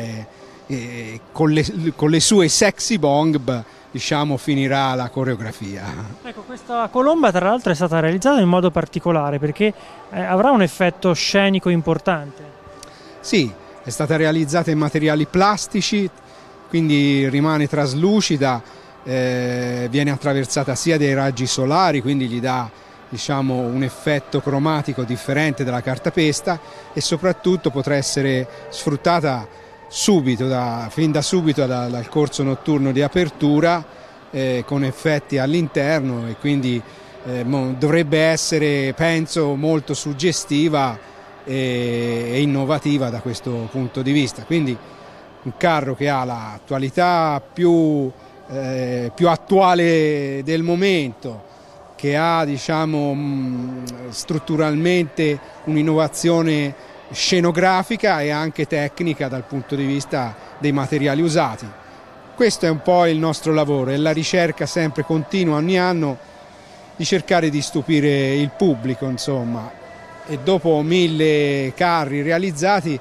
con le sue sexy bomb, diciamo, finirà la coreografia. Ecco, questa colomba tra l'altro è stata realizzata in modo particolare perché avrà un effetto scenico importante. Sì, è stata realizzata in materiali plastici, quindi rimane traslucida, viene attraversata sia dai raggi solari, quindi gli dà, diciamo, un effetto cromatico differente dalla cartapesta, e soprattutto potrà essere sfruttata subito, fin da subito dal corso notturno di apertura, con effetti all'interno, e quindi dovrebbe essere, penso, molto suggestiva e innovativa da questo punto di vista. Quindi un carro che ha l'attualità più attuale del momento, che ha, diciamo, strutturalmente un'innovazione scenografica e anche tecnica dal punto di vista dei materiali usati. Questo è un po' il nostro lavoro, è la ricerca sempre continua ogni anno di cercare di stupire il pubblico, insomma, e dopo 1000 carri realizzati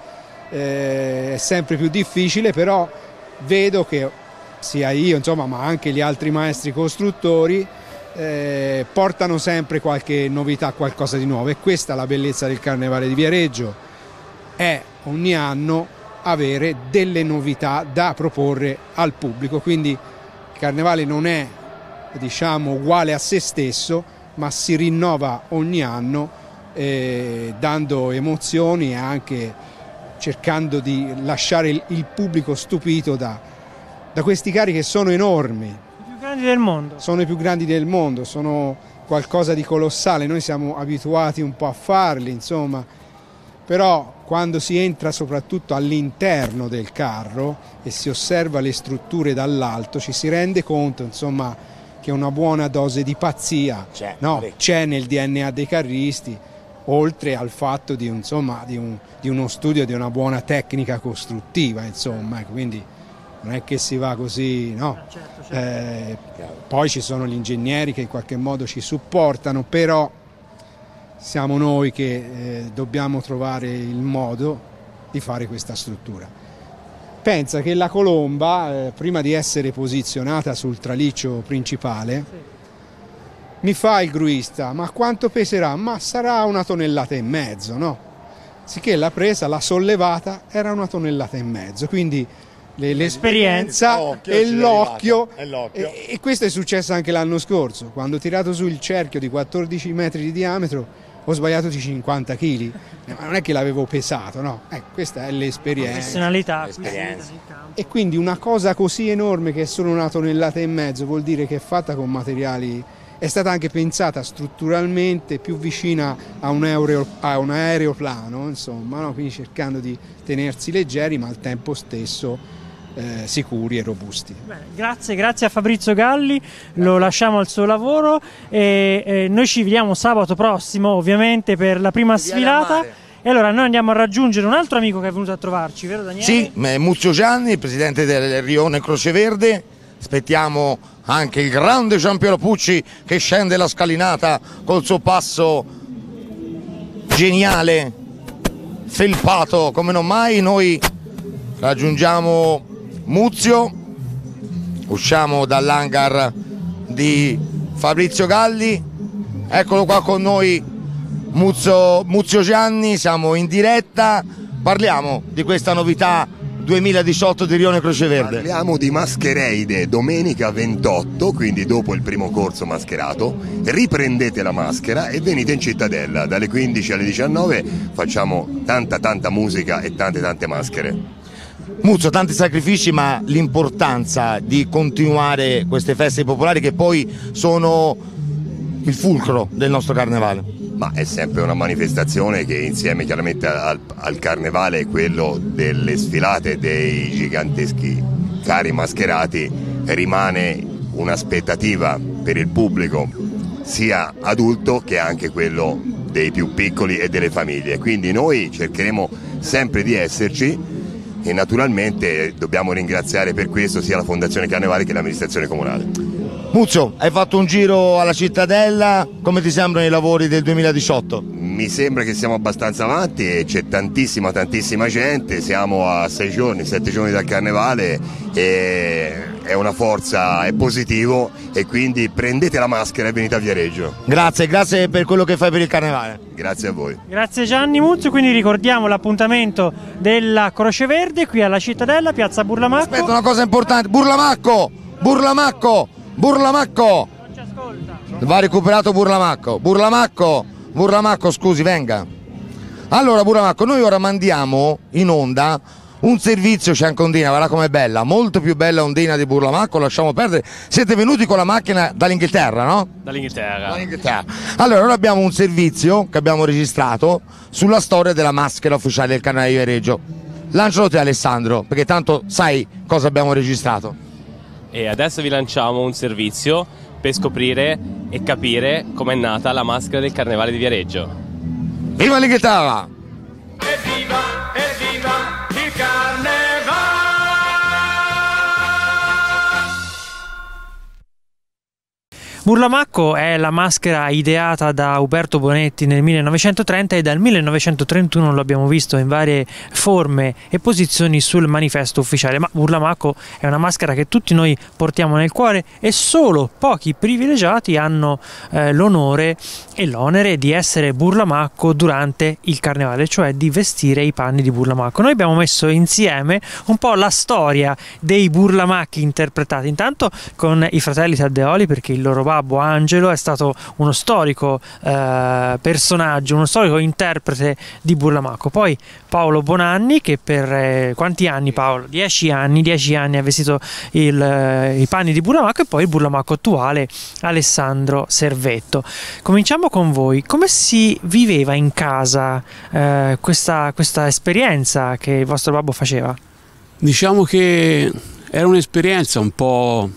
è sempre più difficile, però vedo che sia io, insomma, ma anche gli altri maestri costruttori portano sempre qualche novità, qualcosa di nuovo, e questa è la bellezza del Carnevale di Viareggio, è ogni anno avere delle novità da proporre al pubblico. Quindi il Carnevale non è, diciamo, uguale a se stesso, ma si rinnova ogni anno, dando emozioni e anche cercando di lasciare il pubblico stupito da questi carri che sono enormi. I più grandi del mondo. Sono i più grandi del mondo, sono qualcosa di colossale, noi siamo abituati un po' a farli, insomma, però quando si entra soprattutto all'interno del carro e si osserva le strutture dall'alto, ci si rende conto, insomma, che una buona dose di pazzia c'è nel DNA dei carristi, oltre al fatto di, insomma, di uno studio, di una buona tecnica costruttiva, insomma, quindi non è che si va così, no? Certo. Poi ci sono gli ingegneri che in qualche modo ci supportano, però siamo noi che dobbiamo trovare il modo di fare questa struttura. Pensa che la colomba, prima di essere posizionata sul traliccio principale, mi fa il gruista: ma quanto peserà? Ma sarà 1,5 tonnellate, no? sicché l'ha presa, l'ha sollevata, era 1,5 tonnellate, quindi l'esperienza e l'occhio, e questo è successo anche l'anno scorso, quando ho tirato su il cerchio di 14 metri di diametro ho sbagliato di 50 kg, ma non è che l'avevo pesato, no, questa è l'esperienza. Professionalità. E quindi una cosa così enorme che è solo 1,5 tonnellate vuol dire che è fatta con materiali, è stata anche pensata strutturalmente più vicina a un aeroplano, insomma, no? Quindi cercando di tenersi leggeri ma al tempo stesso sicuri e robusti. Bene, grazie a Fabrizio Galli, lo lasciamo al suo lavoro e noi ci vediamo sabato prossimo ovviamente per la prima sfilata. E allora noi andiamo a raggiungere un altro amico che è venuto a trovarci, vero Daniele? Sì, Muzio Gianni, presidente del Rione Croce Verde. Aspettiamo anche il grande Giampiero Pucci che scende la scalinata col suo passo geniale, felpato come non mai. Noi raggiungiamo Muzio, usciamo dall'hangar di Fabrizio Galli, eccolo qua con noi Muzio Gianni, siamo in diretta, parliamo di questa novità 2018 di Rione Croce Verde. Parliamo di Mascherade, domenica 28, quindi dopo il primo corso mascherato, riprendete la maschera e venite in cittadella, dalle 15 alle 19 facciamo tanta musica e tante maschere. Muzio, tanti sacrifici, ma l'importanza di continuare queste feste popolari che poi sono il fulcro del nostro carnevale. Ma è sempre una manifestazione che insieme chiaramente al carnevale, quello delle sfilate dei giganteschi carri mascherati, rimane un'aspettativa per il pubblico sia adulto che anche quello dei più piccoli e delle famiglie, quindi noi cercheremo sempre di esserci e naturalmente dobbiamo ringraziare per questo sia la Fondazione Carnevale che l'amministrazione comunale. Muzio, hai fatto un giro alla cittadella, come ti sembrano i lavori del 2018? Mi sembra che siamo abbastanza avanti e c'è tantissima gente, siamo a 7 giorni dal carnevale e è una forza, è positivo e quindi prendete la maschera e venite a Viareggio. Grazie per quello che fai per il carnevale. Grazie a voi. Grazie Gianni Muzio, quindi ricordiamo l'appuntamento della Croce Verde qui alla cittadella, piazza Burlamacco. Aspetta, una cosa importante, Burlamacco! Non ci ascolta. Va recuperato Burlamacco, scusi, venga. Allora Burlamacco, noi ora mandiamo in onda un servizio, c'è anche Ondina, guarda com'è bella, molto più bella Ondina di Burlamacco, lasciamo perdere. Siete venuti con la macchina dall'Inghilterra, no? Dall'Inghilterra. Allora, ora abbiamo un servizio che abbiamo registrato sulla storia della maschera ufficiale del Carnevale di Viareggio. Lancialo te Alessandro, perché tanto sai cosa abbiamo registrato. E adesso vi lanciamo un servizio per scoprire e capire com'è nata la maschera del Carnevale di Viareggio. Viva l'Inghilterra! Evviva il carnevale! Burlamacco è la maschera ideata da Uberto Bonetti nel 1930 e dal 1931 lo abbiamo visto in varie forme e posizioni sul manifesto ufficiale, ma Burlamacco è una maschera che tutti noi portiamo nel cuore e solo pochi privilegiati hanno l'onore e l'onere di essere Burlamacco durante il carnevale, cioè di vestire i panni di Burlamacco. Noi abbiamo messo insieme un po' la storia dei Burlamacchi interpretati, intanto con i fratelli Taddeoli, perché il loro babbo Angelo è stato uno storico personaggio, uno storico interprete di Burlamacco. Poi Paolo Bonanni, che per quanti anni Paolo? 10 anni ha vestito i panni di Burlamacco, e poi il Burlamacco attuale Alessandro Servetto. Cominciamo con voi, come si viveva in casa questa esperienza che il vostro babbo faceva? Diciamo che era un'esperienza un po'...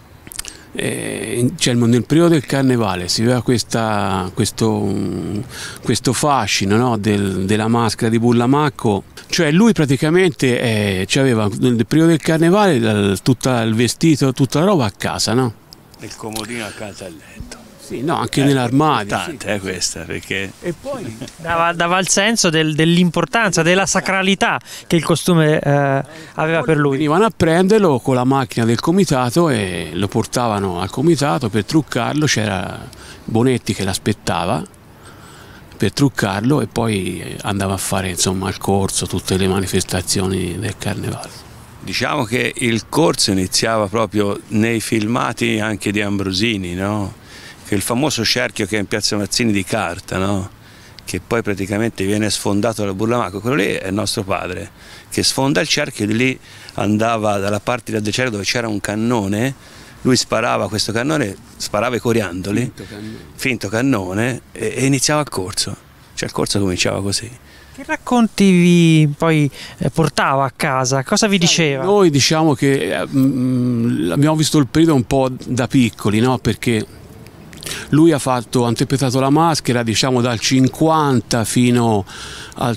cioè nel periodo del carnevale si aveva questo fascino, no? della maschera di Burlamacco, cioè lui praticamente aveva nel periodo del carnevale tutto il vestito, tutta la roba a casa, no? Il comodino accanto al letto. Sì, no, anche nell'armadio. È importante questa, perché... E poi dava il senso dell'importanza, della sacralità che il costume aveva per lui. Venivano a prenderlo con la macchina del comitato e lo portavano al comitato per truccarlo, c'era Bonetti che l'aspettava, per truccarlo, e poi andava a fare insomma il corso, tutte le manifestazioni del carnevale. Diciamo che il corso iniziava proprio nei filmati anche di Ambrosini, no? Che il famoso cerchio che è in Piazza Mazzini di carta, no? Che poi praticamente viene sfondato dal Burlamacco, quello lì è il nostro padre, che sfonda il cerchio, e di lì andava dalla parte del decerto dove c'era un cannone, lui sparava questo cannone, sparava i coriandoli, finto cannone, e iniziava il corso, cioè il corso cominciava così. Che racconti vi poi portava a casa? Cosa vi diceva? Noi diciamo che abbiamo visto il periodo un po' da piccoli, no? Perché lui ha interpretato la maschera, diciamo, dal 50 fino al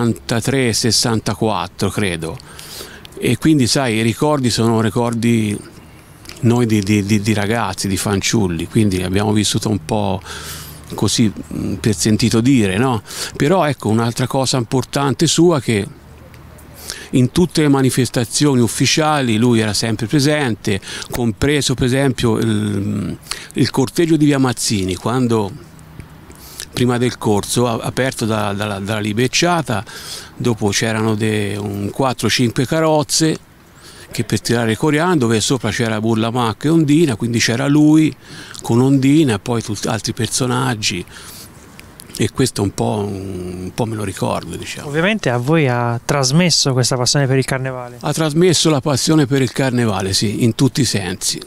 63-64, credo. E quindi, sai, i ricordi sono ricordi noi di ragazzi, di fanciulli, quindi abbiamo vissuto un po' così per sentito dire, no? Però ecco, un'altra cosa importante sua, che in tutte le manifestazioni ufficiali lui era sempre presente, compreso per esempio il corteggio di via Mazzini, quando prima del corso, aperto dalla Libecciata, dopo c'erano 4-5 carrozze che per tirare Coriandolo, dove sopra c'era Burlamacco e Ondina, quindi c'era lui con Ondina e poi altri personaggi, e questo un po' me lo ricordo, diciamo. Ovviamente a voi ha trasmesso questa passione per il carnevale. Ha trasmesso la passione per il carnevale, sì, in tutti i sensi,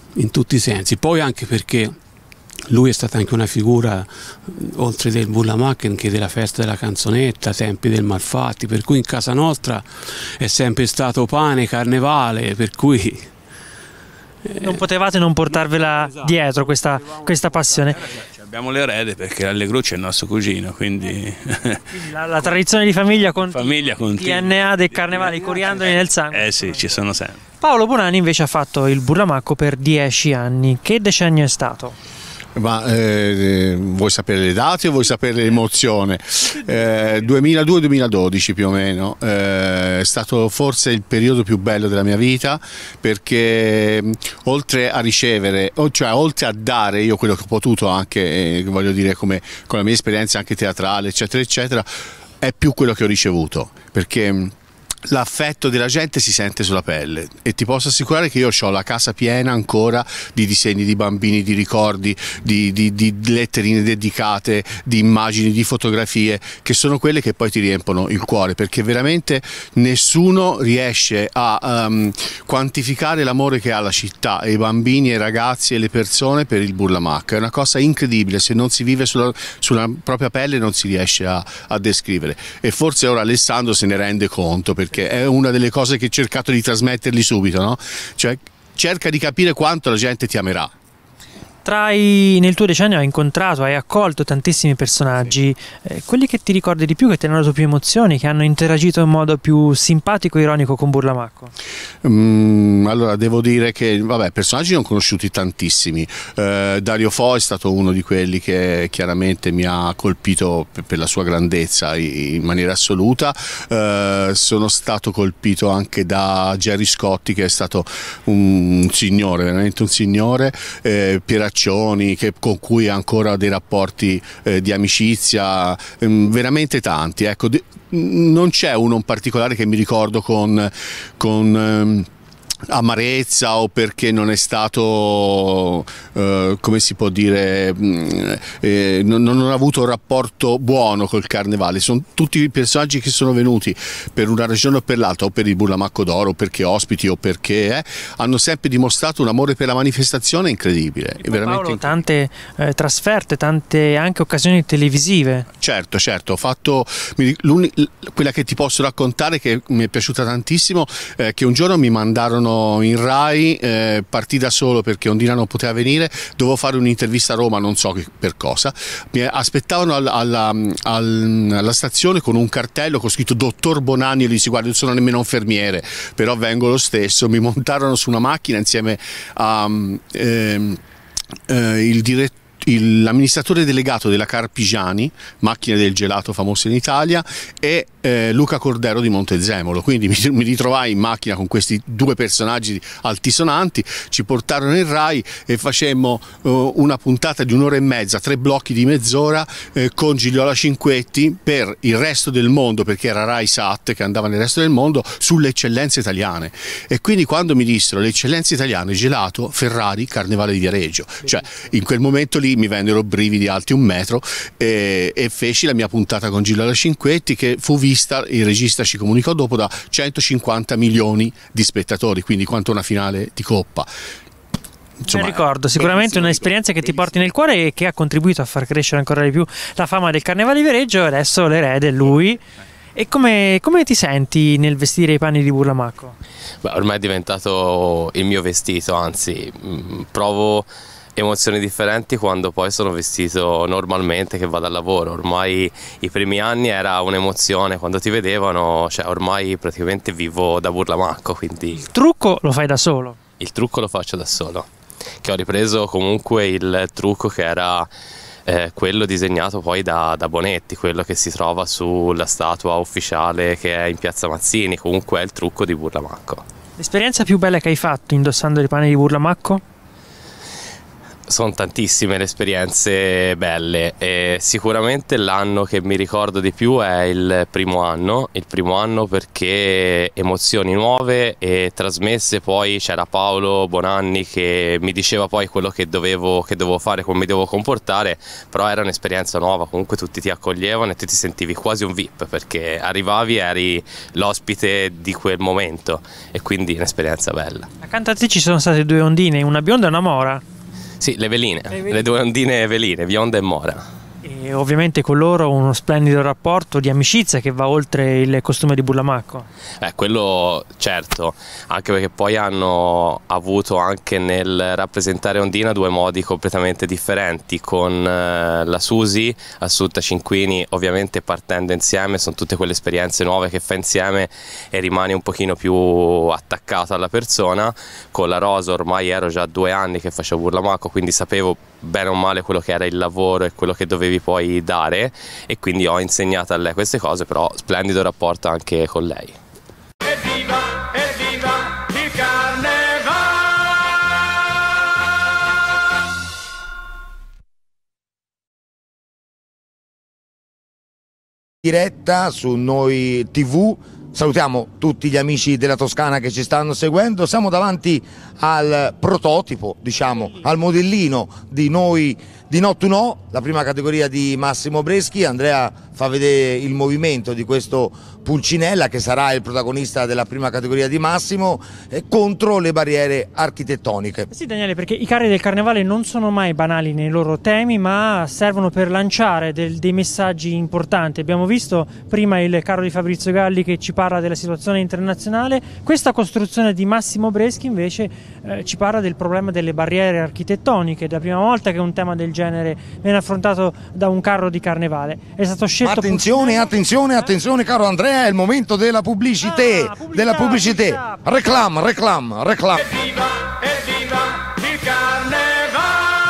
poi anche perché lui è stata anche una figura, oltre del Burlamacco, anche della festa della canzonetta, tempi del Malfatti, per cui in casa nostra è sempre stato pane, carnevale, per cui non potevate non portarvela dietro questa passione. Abbiamo l'erede, perché Allegrucci è il nostro cugino, quindi La tradizione di famiglia continua. continua. DNA del carnevale, i coriandoli nel sangue. Sì, ci sono sempre. Paolo Bonani invece ha fatto il Burlamacco per 10 anni. Che decennio è stato? Ma vuoi sapere le date o vuoi sapere l'emozione? 2002-2012 più o meno, è stato forse il periodo più bello della mia vita, perché oltre a ricevere, cioè oltre a dare io quello che ho potuto anche, voglio dire, come con la mia esperienza anche teatrale eccetera eccetera, è più quello che ho ricevuto, perché l'affetto della gente si sente sulla pelle, e ti posso assicurare che io ho la casa piena ancora di disegni di bambini, di ricordi, di letterine dedicate, di immagini, di fotografie, che sono quelle che poi ti riempiono il cuore, perché veramente nessuno riesce a quantificare l'amore che ha la città e i bambini e i ragazzi e le persone per il Burlamacco. È una cosa incredibile, se non si vive sulla propria pelle non si riesce a descrivere, e forse ora Alessandro se ne rende conto, perché è una delle cose che ho cercato di trasmettergli subito, no? Cioè, cerca di capire quanto la gente ti amerà. Nel tuo decennio hai incontrato, hai accolto tantissimi personaggi, quelli che ti ricordi di più, che ti hanno dato più emozioni, che hanno interagito in modo più simpatico e ironico con Burlamacco? Allora devo dire che personaggi ne ho conosciuti tantissimi. Dario Fo è stato uno di quelli che chiaramente mi ha colpito per la sua grandezza in maniera assoluta. Sono stato colpito anche da Gerry Scotti, che è stato un signore, veramente un signore. Pieraccioni, con cui ha ancora dei rapporti di amicizia, veramente tanti, ecco. Non c'è uno in particolare che mi ricordo con amarezza, o perché non è stato come si può dire, non ha avuto un rapporto buono col carnevale. Sono tutti i personaggi che sono venuti per una ragione o per l'altra, o per il Burlamacco d'Oro, o perché ospiti, o perché hanno sempre dimostrato un amore per la manifestazione incredibile. Paolo, tante trasferte, tante anche occasioni televisive. Certo, ho fatto quella che ti posso raccontare, che mi è piaciuta tantissimo, che un giorno mi mandarono in Rai, partì da solo perché Ondina non poteva venire, dovevo fare un'intervista a Roma, non so per cosa. Mi aspettavano alla stazione con un cartello con scritto Dottor Bonani, e gli si guarda, non sono nemmeno infermiere, però vengo lo stesso. Mi montarono su una macchina insieme a il l'amministratore delegato della Carpigiani, macchine del gelato famose in Italia, e Luca Cordero di Montezemolo. Quindi mi ritrovai in macchina con questi due personaggi altisonanti, ci portarono in Rai e facemmo una puntata di un'ora e mezza, 3 blocchi di mezz'ora con Gigliola Cinquetti per il resto del mondo, perché era Rai Sat che andava nel resto del mondo, sulle eccellenze italiane. E quindi quando mi dissero le eccellenze italiane, gelato, Ferrari, Carnevale di Viareggio, cioè in quel momento lì mi vennero brividi alti 1 metro e feci la mia puntata con Gigliola Cinquetti, che fu vista, il regista ci comunicò dopo, da 150 milioni di spettatori, quindi quanto una finale di Coppa. Insomma, ricordo, sicuramente un'esperienza che ti porti nel cuore e che ha contribuito a far crescere ancora di più la fama del Carnevale di Viareggio, e adesso l'erede è lui. E come ti senti nel vestire i panni di Burlamacco? Beh, ormai è diventato il mio vestito, anzi provo emozioni differenti quando poi sono vestito normalmente, che vado al lavoro. Ormai i primi anni era un'emozione quando ti vedevano, cioè ormai praticamente vivo da Burlamacco, quindi... Il trucco lo fai da solo? Il trucco lo faccio da solo, che ho ripreso comunque il trucco che era quello disegnato poi da Bonetti, quello che si trova sulla statua ufficiale che è in Piazza Mazzini, comunque è il trucco di Burlamacco. L'esperienza più bella che hai fatto indossando i panni di Burlamacco? Sono tantissime le esperienze belle e sicuramente l'anno che mi ricordo di più è il primo anno perché emozioni nuove e trasmesse. Poi c'era Paolo Bonanni che mi diceva poi quello che dovevo fare, come mi dovevo comportare, però era un'esperienza nuova, comunque tutti ti accoglievano e tu ti sentivi quasi un VIP perché arrivavi e eri l'ospite di quel momento, e quindi un'esperienza bella. Accanto a te ci sono state 2 ondine, una bionda e una mora. Sì, le veline, le 2 ondine veline, bionda e mora. E ovviamente con loro uno splendido rapporto di amicizia che va oltre il costume di Burlamacco. Quello certo, anche perché poi hanno avuto anche nel rappresentare Ondina 2 modi completamente differenti, con la Susi, Assunta Cinquini, ovviamente partendo insieme, sono tutte quelle esperienze nuove che fa insieme e rimani un pochino più attaccato alla persona. Con la Rosa ormai ero già 2 anni che facevo Burlamacco, quindi sapevo bene o male quello che era il lavoro e quello che dovevi poi dare, e quindi ho insegnato a lei queste cose, però splendido rapporto anche con lei. Evviva il Carnevale! Diretta su Noi TV. Salutiamo tutti gli amici della Toscana che ci stanno seguendo. Siamo davanti al prototipo, diciamo, al modellino di Noi di No to No, la prima categoria di Massimo Breschi. Andrea fa vedere il movimento di questo Pulcinella, che sarà il protagonista della prima categoria di Massimo, contro le barriere architettoniche. Sì, Daniele, perché i carri del Carnevale non sono mai banali nei loro temi, ma servono per lanciare dei messaggi importanti. Abbiamo visto prima il carro di Fabrizio Galli che ci parla della situazione internazionale. Questa costruzione di Massimo Breschi invece ci parla del problema delle barriere architettoniche. È la prima volta che un tema del genere viene affrontato da un carro di Carnevale. È stato scelto... Attenzione caro Andrea, è il momento della pubblicità, Reclam. Evviva il Carnevale!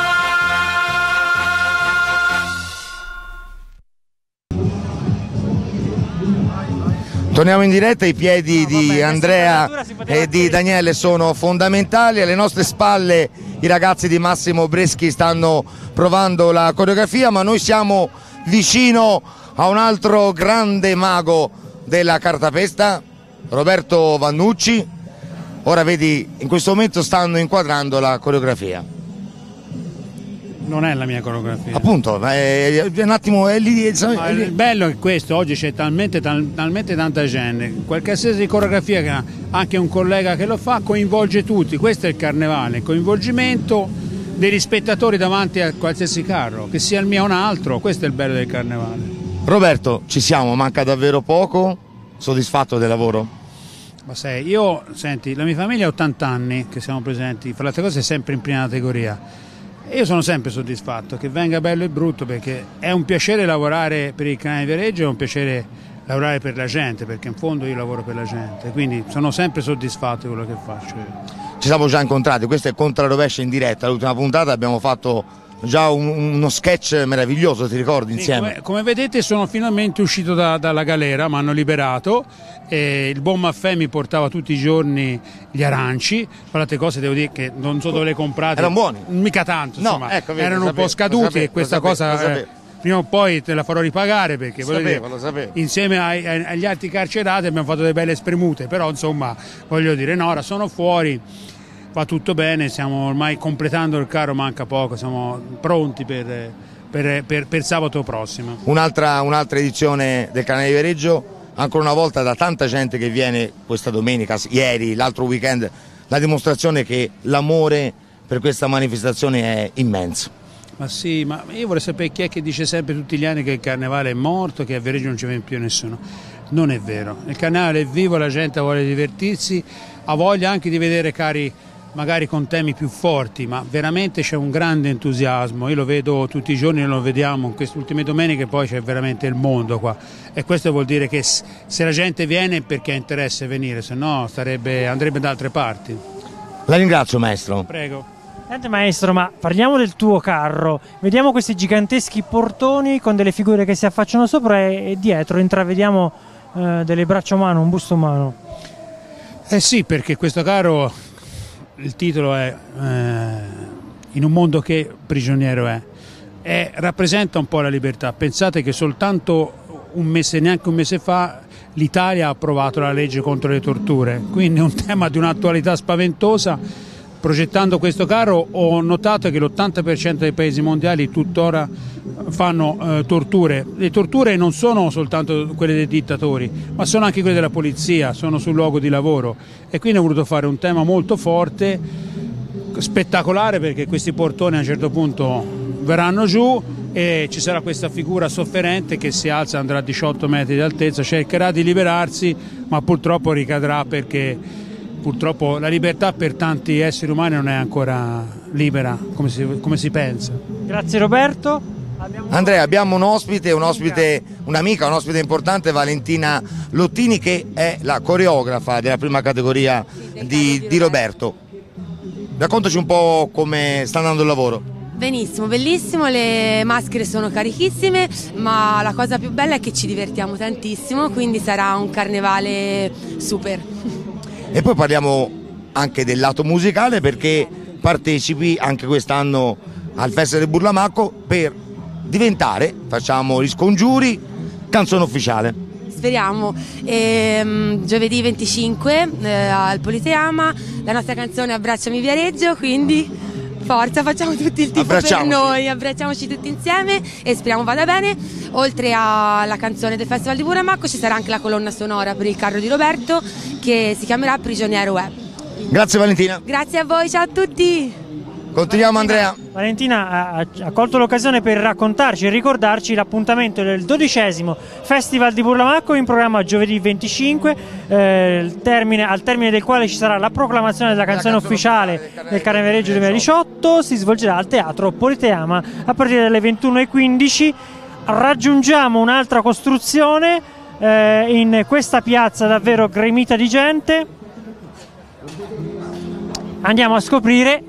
Torniamo in diretta, i piedi di Andrea e di Daniele sono fondamentali. Alle nostre spalle i ragazzi di Massimo Breschi stanno provando la coreografia, ma noi siamo vicino a un altro grande mago della cartapesta, Roberto Vannucci. Ora vedi, in questo momento stanno inquadrando la coreografia. Non è la mia coreografia. Appunto, un attimo, è lì. Il bello è questo, oggi c'è talmente tanta gente, qualsiasi coreografia che ha anche un collega che lo fa coinvolge tutti. Questo è il Carnevale, il coinvolgimento degli spettatori davanti a qualsiasi carro, che sia il mio o un altro. Questo è il bello del Carnevale. Roberto, ci siamo, manca davvero poco, soddisfatto del lavoro? Ma sai, senti, la mia famiglia ha 80 anni che siamo presenti, fra le altre cose sempre in prima categoria. E io sono sempre soddisfatto, che venga bello e brutto, perché è un piacere lavorare per il Carnevale di Viareggio, è un piacere lavorare per la gente, perché in fondo io lavoro per la gente, quindi sono sempre soddisfatto di quello che faccio. Ci siamo già incontrati, questo è Controrovescia in diretta, l'ultima puntata abbiamo fatto già uno sketch meraviglioso, ti ricordi, insieme? Come vedete sono finalmente uscito dalla galera, mi hanno liberato. Il buon Maffè mi portava tutti i giorni gli aranci, quelle cose devo dire che non so dove le comprate. Erano buoni? Mica tanto, insomma, no, ecco, vedi, erano un po' scaduti e questa cosa prima o poi te la farò ripagare, perché lo sapevo. Insieme agli altri carcerati abbiamo fatto delle belle spremute, però insomma voglio dire, no, ora sono fuori, va tutto bene, stiamo ormai completando il carro, manca poco, siamo pronti per sabato prossimo. Un'altra edizione del Carnevale di Viareggio, ancora una volta da tanta gente che viene questa domenica, ieri, l'altro weekend, la dimostrazione che l'amore per questa manifestazione è immenso. Ma sì, ma io vorrei sapere chi è che dice sempre tutti gli anni che il Carnevale è morto, che a Viareggio non ci viene più nessuno. Non è vero, il Carnevale è vivo, la gente vuole divertirsi, ha voglia anche di vedere cari magari con temi più forti, ma veramente c'è un grande entusiasmo, io lo vedo tutti i giorni, lo vediamo in queste ultime domeniche, poi c'è veramente il mondo qua e questo vuol dire che se la gente viene è perché ha interesse a venire, se no andrebbe da altre parti. La ringrazio, maestro. Prego. Senti, maestro, ma parliamo del tuo carro, vediamo questi giganteschi portoni con delle figure che si affacciano sopra e dietro intravediamo delle braccia umane, un busto umano. Eh sì, perché questo carro, il titolo è In un mondo che prigioniero è, rappresenta un po' la libertà. Pensate che soltanto neanche un mese fa l'Italia ha approvato la legge contro le torture, quindi è un tema di un'attualità spaventosa. Progettando questo carro ho notato che l'80% dei paesi mondiali tuttora fanno torture. Le torture non sono soltanto quelle dei dittatori, ma sono anche quelle della polizia, sono sul luogo di lavoro e quindi ho voluto fare un tema molto forte, spettacolare, perché questi portoni a un certo punto verranno giù e ci sarà questa figura sofferente che si alza, andrà a 18 metri di altezza, cercherà di liberarsi ma purtroppo ricadrà, perché purtroppo la libertà per tanti esseri umani non è ancora libera come si pensa. Grazie Roberto. Andrea, abbiamo un ospite, un'amica, un ospite importante, Valentina Lottini, che è la coreografa della prima categoria di Roberto. Raccontaci un po' come sta andando il lavoro. Benissimo, bellissimo, le maschere sono carichissime, ma la cosa più bella è che ci divertiamo tantissimo, quindi sarà un carnevale super. E poi parliamo anche del lato musicale, perché partecipi anche quest'anno al Festival del Burlamacco per diventare, facciamo gli scongiuri, canzone ufficiale. Speriamo. Giovedì 25 al Politeama, la nostra canzone Abbracciami Viareggio, quindi forza, facciamo tutti il tifo per noi, abbracciamoci tutti insieme e speriamo vada bene. Oltre alla canzone del Festival di Burlamacco ci sarà anche la colonna sonora per il carro di Roberto che si chiamerà Prigioniero Web. Grazie Valentina. Grazie a voi, ciao a tutti. Continuiamo Andrea. Valentina ha colto l'occasione per raccontarci e ricordarci l'appuntamento del 12° Festival di Burlamacco, in programma giovedì 25, al termine del quale ci sarà la proclamazione della canzone ufficiale del Carnevale Viareggio 2018. Si svolgerà al Teatro Politeama a partire dalle 21:15. Raggiungiamo un'altra costruzione in questa piazza davvero gremita di gente. Andiamo a scoprire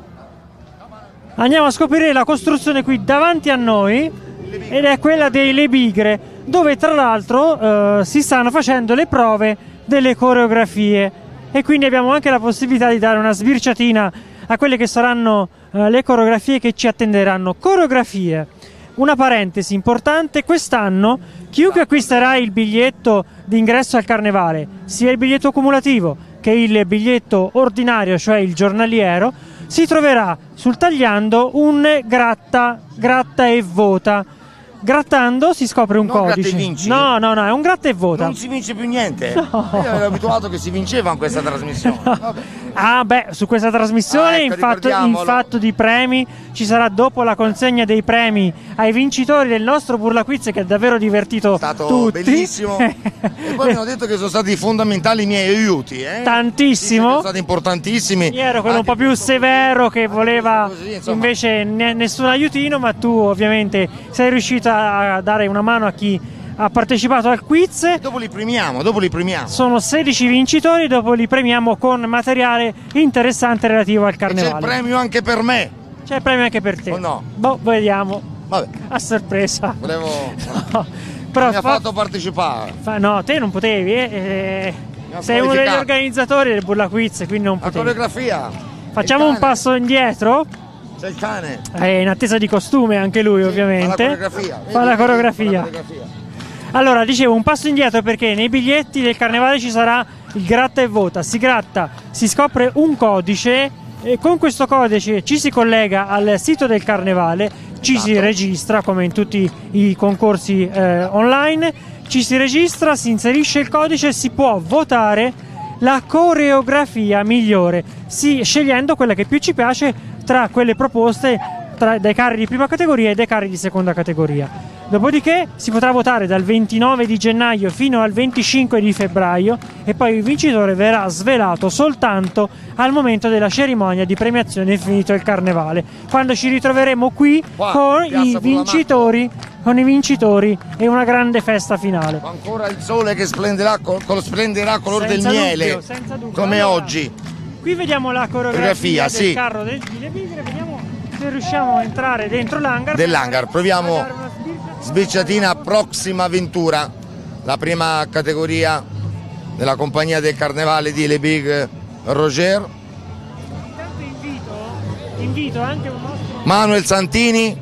la costruzione qui davanti a noi, ed è quella dei Le Bigre, dove tra l'altro si stanno facendo le prove delle coreografie e quindi abbiamo anche la possibilità di dare una sbirciatina a quelle che saranno le coreografie che ci attenderanno. Coreografie, una parentesi importante: quest'anno chiunque acquisterà il biglietto d'ingresso al Carnevale, sia il biglietto cumulativo che il biglietto ordinario, cioè il giornaliero, si troverà sul tagliando un gratta e vota. Grattando si scopre un codice. Gratta e vinci? No, è un gratta e vota. Non si vince più niente. No. Io ero abituato che si vinceva in questa trasmissione. Su questa trasmissione in fatto di premi ci sarà, dopo la consegna dei premi ai vincitori del nostro Burlaquiz, che ha davvero divertito tutti. Bellissimo. E poi mi hanno detto che sono stati fondamentali i miei aiuti. Tantissimo. Sono stati importantissimi. Io ero quello un po' più severo che voleva invece nessun aiutino, ma tu ovviamente sei riuscito a dare una mano a chi ha partecipato al quiz. Dopo li premiamo. Sono 16 vincitori, dopo li premiamo con materiale interessante relativo al Carnevale. E c'è il premio anche per me. C'è il premio anche per te. O no? Boh, vediamo. Vabbè. A sorpresa. Volevo... No. Però mi ha fatto partecipare. No, te non potevi. Sei uno degli organizzatori del Burla Quiz, quindi non La potevi. coreografia. Facciamo un passo indietro. C'è il cane. È in attesa di costume anche lui, ovviamente. Fa la coreografia. Fa la coreografia. Allora, dicevo, un passo indietro perché nei biglietti del carnevale ci sarà il gratta e vota. Si gratta, si scopre un codice e con questo codice ci si collega al sito del carnevale, ci si registra come in tutti i concorsi online, ci si registra, si inserisce il codice e si può votare la coreografia migliore, scegliendo quella che più ci piace tra quelle proposte dai carri di prima categoria e dai carri di seconda categoria. Dopodiché si potrà votare dal 29 di gennaio fino al 25 di febbraio e poi il vincitore verrà svelato soltanto al momento della cerimonia di premiazione finito il carnevale, quando ci ritroveremo qui con i vincitori e una grande festa finale. Ancora il sole che splenderà color del miele, come allora, oggi. Qui vediamo la coreografia del carro di Le Bigre, vediamo se riusciamo a entrare dentro l'hangar. Dell'hangar, proviamo sbirciatina Proxima Ventura, la prima categoria della compagnia del carnevale di Le Big Roger. Invito anche un nostro Manuel Santini.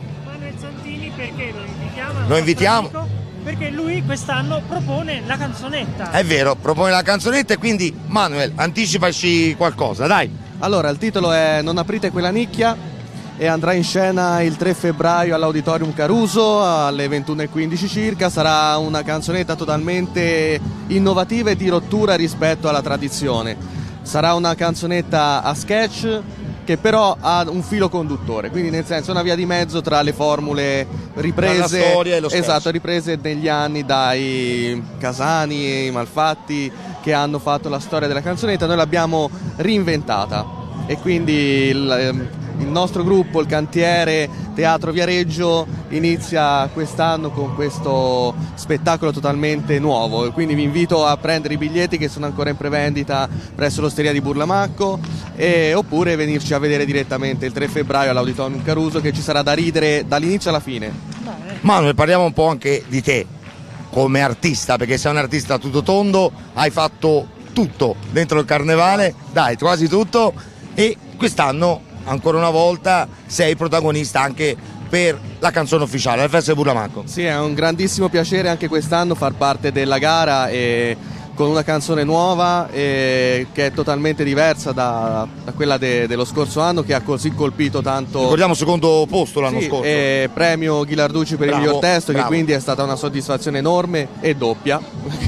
Perché lo invitiamo? Perché lui quest'anno propone la canzonetta. È vero, propone la canzonetta e quindi Manuel, anticipaci qualcosa, dai. Allora, il titolo è Non aprite quella nicchia e andrà in scena il 3 febbraio all'Auditorium Caruso alle 21:15 circa. Sarà una canzonetta totalmente innovativa e di rottura rispetto alla tradizione. Sarà una canzonetta a sketch che però ha un filo conduttore, quindi nel senso una via di mezzo tra le formule riprese, la storia e lo sketch. Esatto, riprese negli anni dai Casani e i Malfatti che hanno fatto la storia della canzonetta. Noi l'abbiamo reinventata e quindi il nostro gruppo, il cantiere Teatro Viareggio, inizia quest'anno con questo spettacolo totalmente nuovo, quindi vi invito a prendere i biglietti che sono ancora in prevendita presso l'Osteria di Burlamacco oppure venirci a vedere direttamente il 3 febbraio all'Auditorium Caruso, che ci sarà da ridere dall'inizio alla fine. Manuel, parliamo un po' anche di te come artista, perché sei un artista tutto tondo, hai fatto tutto dentro il carnevale, dai, quasi tutto, e quest'anno ancora una volta sei protagonista anche per la canzone ufficiale, la festa di Burlamacco. Sì, è un grandissimo piacere anche quest'anno far parte della gara e con una canzone nuova che è totalmente diversa da quella dello scorso anno, che ha così colpito tanto. Ricordiamo secondo posto l'anno scorso. Premio Ghilarducci per il miglior testo, che quindi è stata una soddisfazione enorme e doppia.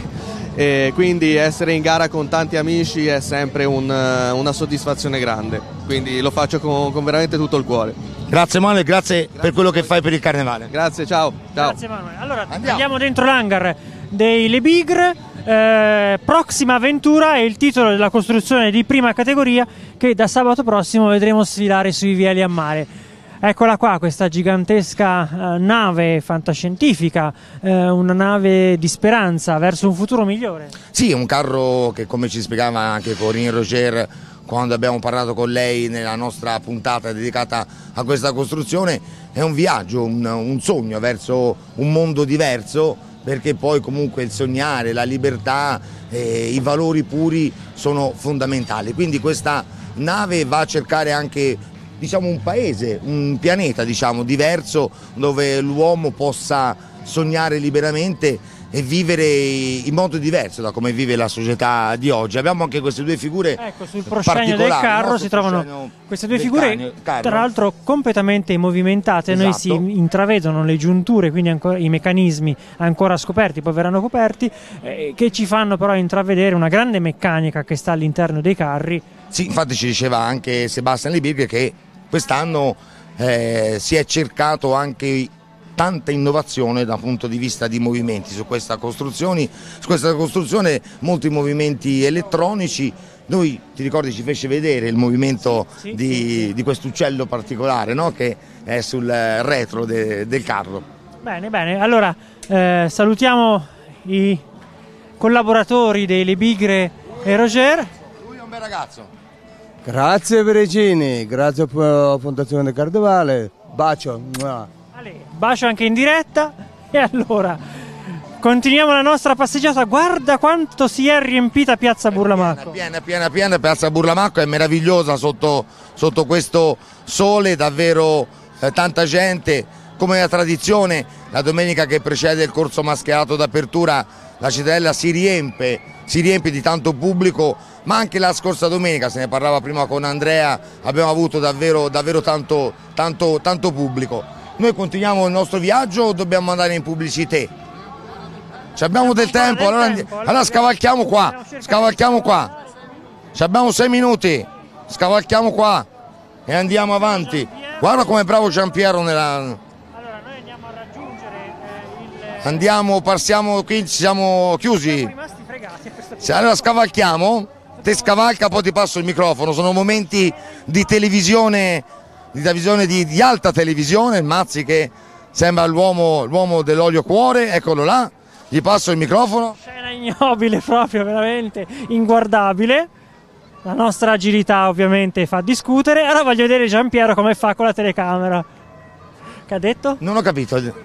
E quindi essere in gara con tanti amici è sempre una soddisfazione grande, quindi lo faccio con veramente tutto il cuore. Grazie Manuel, grazie per quello che fai per il carnevale. Grazie, ciao. Grazie Manuel. Allora andiamo dentro l'hangar dei Le Bigre. Proxima Ventura è il titolo della costruzione di prima categoria che da sabato prossimo vedremo sfilare sui viali a mare. Eccola qua, questa gigantesca nave fantascientifica, una nave di speranza verso un futuro migliore. Sì, un carro che, come ci spiegava anche Corinne Roger quando abbiamo parlato con lei nella nostra puntata dedicata a questa costruzione, è un viaggio, un sogno verso un mondo diverso, perché poi comunque il sognare, la libertà, i valori puri sono fondamentali. Quindi questa nave va a cercare anche, diciamo, un paese, un pianeta, diciamo, diverso, dove l'uomo possa sognare liberamente e vivere in modo diverso da come vive la società di oggi. Abbiamo anche queste due figure. Ecco, sul proscenio del carro, no? Si trovano queste due figure, tra l'altro completamente movimentate. Esatto. Noi si intravedono le giunture, quindi ancora, i meccanismi ancora scoperti, poi verranno coperti, che ci fanno però intravedere una grande meccanica che sta all'interno dei carri. Sì, infatti ci diceva anche Sebastian Libirg che quest'anno si è cercato anche tanta innovazione dal punto di vista di movimenti su questa costruzione, molti movimenti elettronici. Noi, ti ricordi, ci fece vedere il movimento di questo uccello particolare, no? Che è sul retro del carro. Bene, bene, allora salutiamo i collaboratori dei Le Bigre e Roger. Lui è un bel ragazzo. Grazie Peregini, grazie per la Fondazione del Carnevale, bacio. Bacio anche in diretta. E allora continuiamo la nostra passeggiata. Guarda quanto si è riempita Piazza Burlamacco. Piena, Piazza Burlamacco è meravigliosa sotto questo sole, davvero tanta gente. Come la tradizione, la domenica che precede il corso mascherato d'apertura, la cittadella si riempie di tanto pubblico, ma anche la scorsa domenica, se ne parlava prima con Andrea, abbiamo avuto davvero tanto pubblico. Noi continuiamo il nostro viaggio o dobbiamo andare in pubblicità? Abbiamo del tempo, allora scavalchiamo qua. Abbiamo 6 minuti, scavalchiamo qua e andiamo avanti. Guarda come è bravo Giampiero nella... Passiamo qui, siamo chiusi. Allora scavalchiamo, te scavalca, poi ti passo il microfono. Sono momenti di televisione, di alta televisione. Il Mazzi che sembra l'uomo dell'olio cuore, eccolo là, gli passo il microfono. Scena ignobile proprio, veramente inguardabile. La nostra agilità ovviamente fa discutere. Allora voglio vedere Giampiero come fa con la telecamera. Che ha detto? Non ho capito.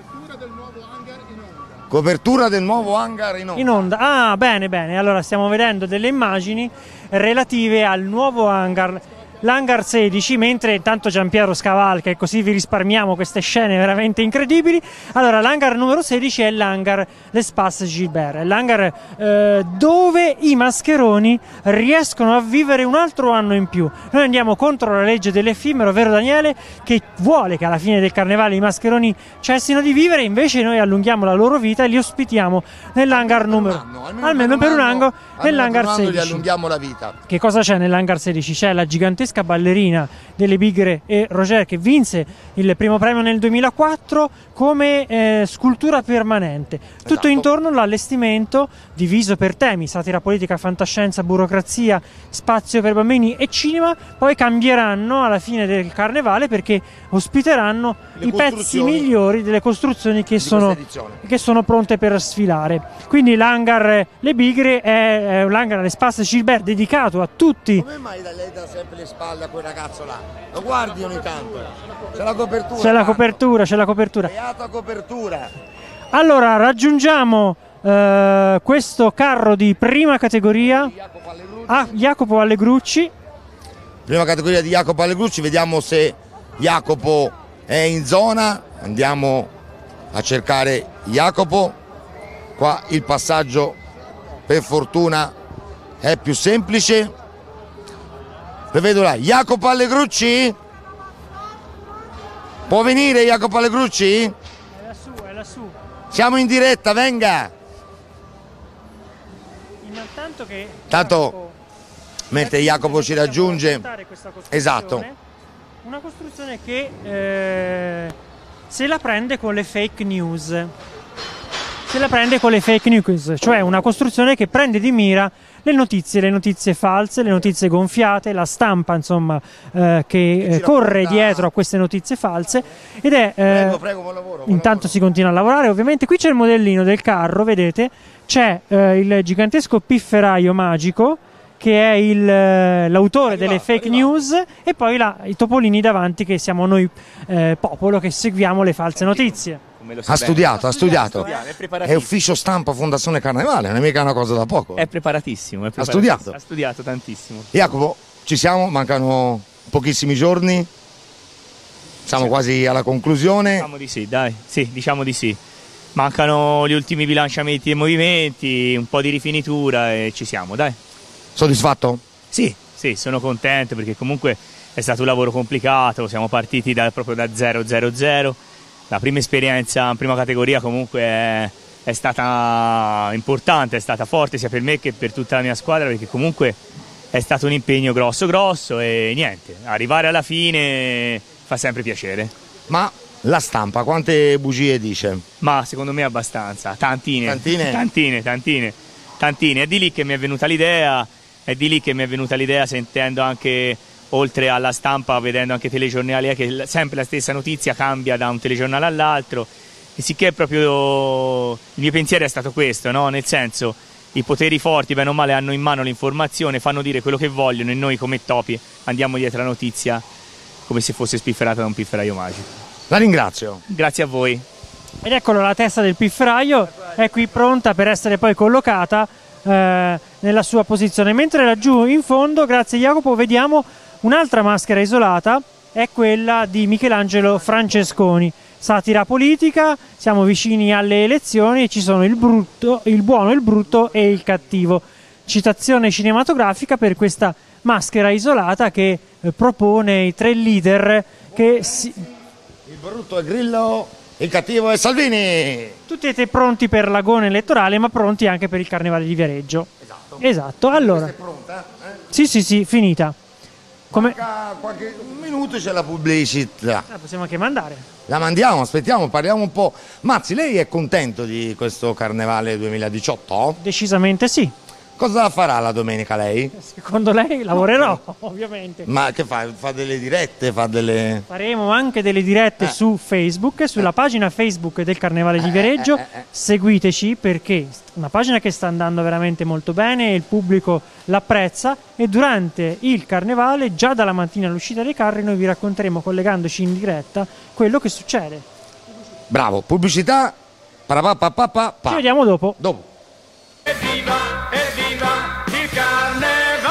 Copertura del nuovo hangar in onda. Ah, bene. Allora stiamo vedendo delle immagini relative al nuovo hangar, l'hangar 16, mentre intanto Giampiero scavalca e così vi risparmiamo queste scene veramente incredibili. Allora, l'hangar numero 16 è l'hangar L'Espace Gilbert, l'hangar dove i mascheroni riescono a vivere un altro anno in più. Noi andiamo contro la legge dell'effimero, vero Daniele, che vuole che alla fine del carnevale i mascheroni cessino di vivere, invece noi allunghiamo la loro vita e li ospitiamo nell'hangar numero almeno per un anno nell'hangar 16. Gli allunghiamo la vita. Che cosa c'è nell'hangar 16? C'è la gigantesca ballerina delle Bigre e Roger che vinse il primo premio nel 2004 come scultura permanente. Tutto intorno l'allestimento diviso per temi: satira politica, fantascienza, burocrazia, spazio per bambini e cinema. Poi cambieranno alla fine del carnevale perché ospiteranno i pezzi migliori delle costruzioni che sono pronte per sfilare. Quindi l'hangar Le Bigre è un hangar all'Espace Gilbert dedicato a tutti. Come mai lei dà sempre le spalle a quel ragazzo là? Lo guardi ogni tanto? C'è la copertura. C'è la copertura. Beata copertura. Allora raggiungiamo questo carro di prima categoria a Jacopo Allegrucci. Prima categoria di Jacopo Allegrucci, vediamo se Jacopo è in zona. Andiamo a cercare Jacopo. Qua il passaggio per fortuna è più semplice. Lo vedo là. Jacopo Allegrucci? Può venire Jacopo Allegrucci? È lassù. Siamo in diretta, venga. Intanto che mentre Jacopo ci raggiunge, esatto, una costruzione che se la prende con le fake news. Cioè una costruzione che prende di mira le notizie false, le notizie gonfiate, la stampa insomma che corre dietro a queste notizie false ed è intanto si continua a lavorare. Ovviamente qui c'è il modellino del carro, vedete, c'è il gigantesco pifferaio magico che è l'autore delle fake news e poi i topolini davanti che siamo noi popolo che seguiamo le false notizie. Ha studiato. È ufficio stampa Fondazione Carnevale, non è mica una cosa da poco. È preparatissimo. Ha studiato tantissimo. Jacopo, ci siamo? Mancano pochissimi giorni. Siamo quasi alla conclusione. Diciamo di sì, dai. Sì, diciamo di sì. Mancano gli ultimi bilanciamenti e movimenti, un po' di rifinitura e ci siamo, dai. Soddisfatto? Sì, sono contento perché comunque è stato un lavoro complicato, siamo partiti proprio da 0-0-0. La prima esperienza in prima categoria comunque è stata importante, è stata forte sia per me che per tutta la mia squadra perché comunque è stato un impegno grosso e niente, arrivare alla fine fa sempre piacere. Ma la stampa quante bugie dice? Ma secondo me abbastanza, tantine. È di lì che mi è venuta l'idea, sentendo anche oltre alla stampa, vedendo anche telegiornali, che sempre la stessa notizia cambia da un telegiornale all'altro, e sicché proprio il mio pensiero è stato questo, no? Nel senso, i poteri forti, bene o male, hanno in mano l'informazione, fanno dire quello che vogliono e noi come topi andiamo dietro la notizia come se fosse spifferata da un pifferaio magico. La ringrazio. Grazie a voi. Ed eccolo, la testa del pifferaio è qui pronta per essere poi collocata nella sua posizione, mentre laggiù in fondo, grazie Jacopo, vediamo un'altra maschera isolata, è quella di Michelangelo Francesconi. Satira politica, siamo vicini alle elezioni e ci sono il buono, il brutto e il cattivo. Citazione cinematografica per questa maschera isolata che propone i tre leader che Il brutto è Grillo, il cattivo è Salvini. Tutti siete pronti per l'agone elettorale, ma pronti anche per il Carnevale di Viareggio. Esatto. Allora. È pronta? Sì, finita. Manca qualche minuto, c'è la pubblicità. La possiamo anche mandare. La mandiamo, aspettiamo, parliamo un po'. Mazzi, lei è contento di questo Carnevale 2018? Decisamente sì. Cosa farà la domenica lei? Secondo lei lavorerò, ovviamente. Ma che fa? Fa delle dirette? Fa delle... Faremo anche delle dirette su Facebook, sulla pagina Facebook del Carnevale di Viareggio. Seguiteci perché una pagina che sta andando veramente molto bene, il pubblico l'apprezza e durante il Carnevale, già dalla mattina all'uscita dei carri, noi vi racconteremo, collegandoci in diretta, quello che succede. Bravo, pubblicità. Ci vediamo dopo. Evviva il carnevale!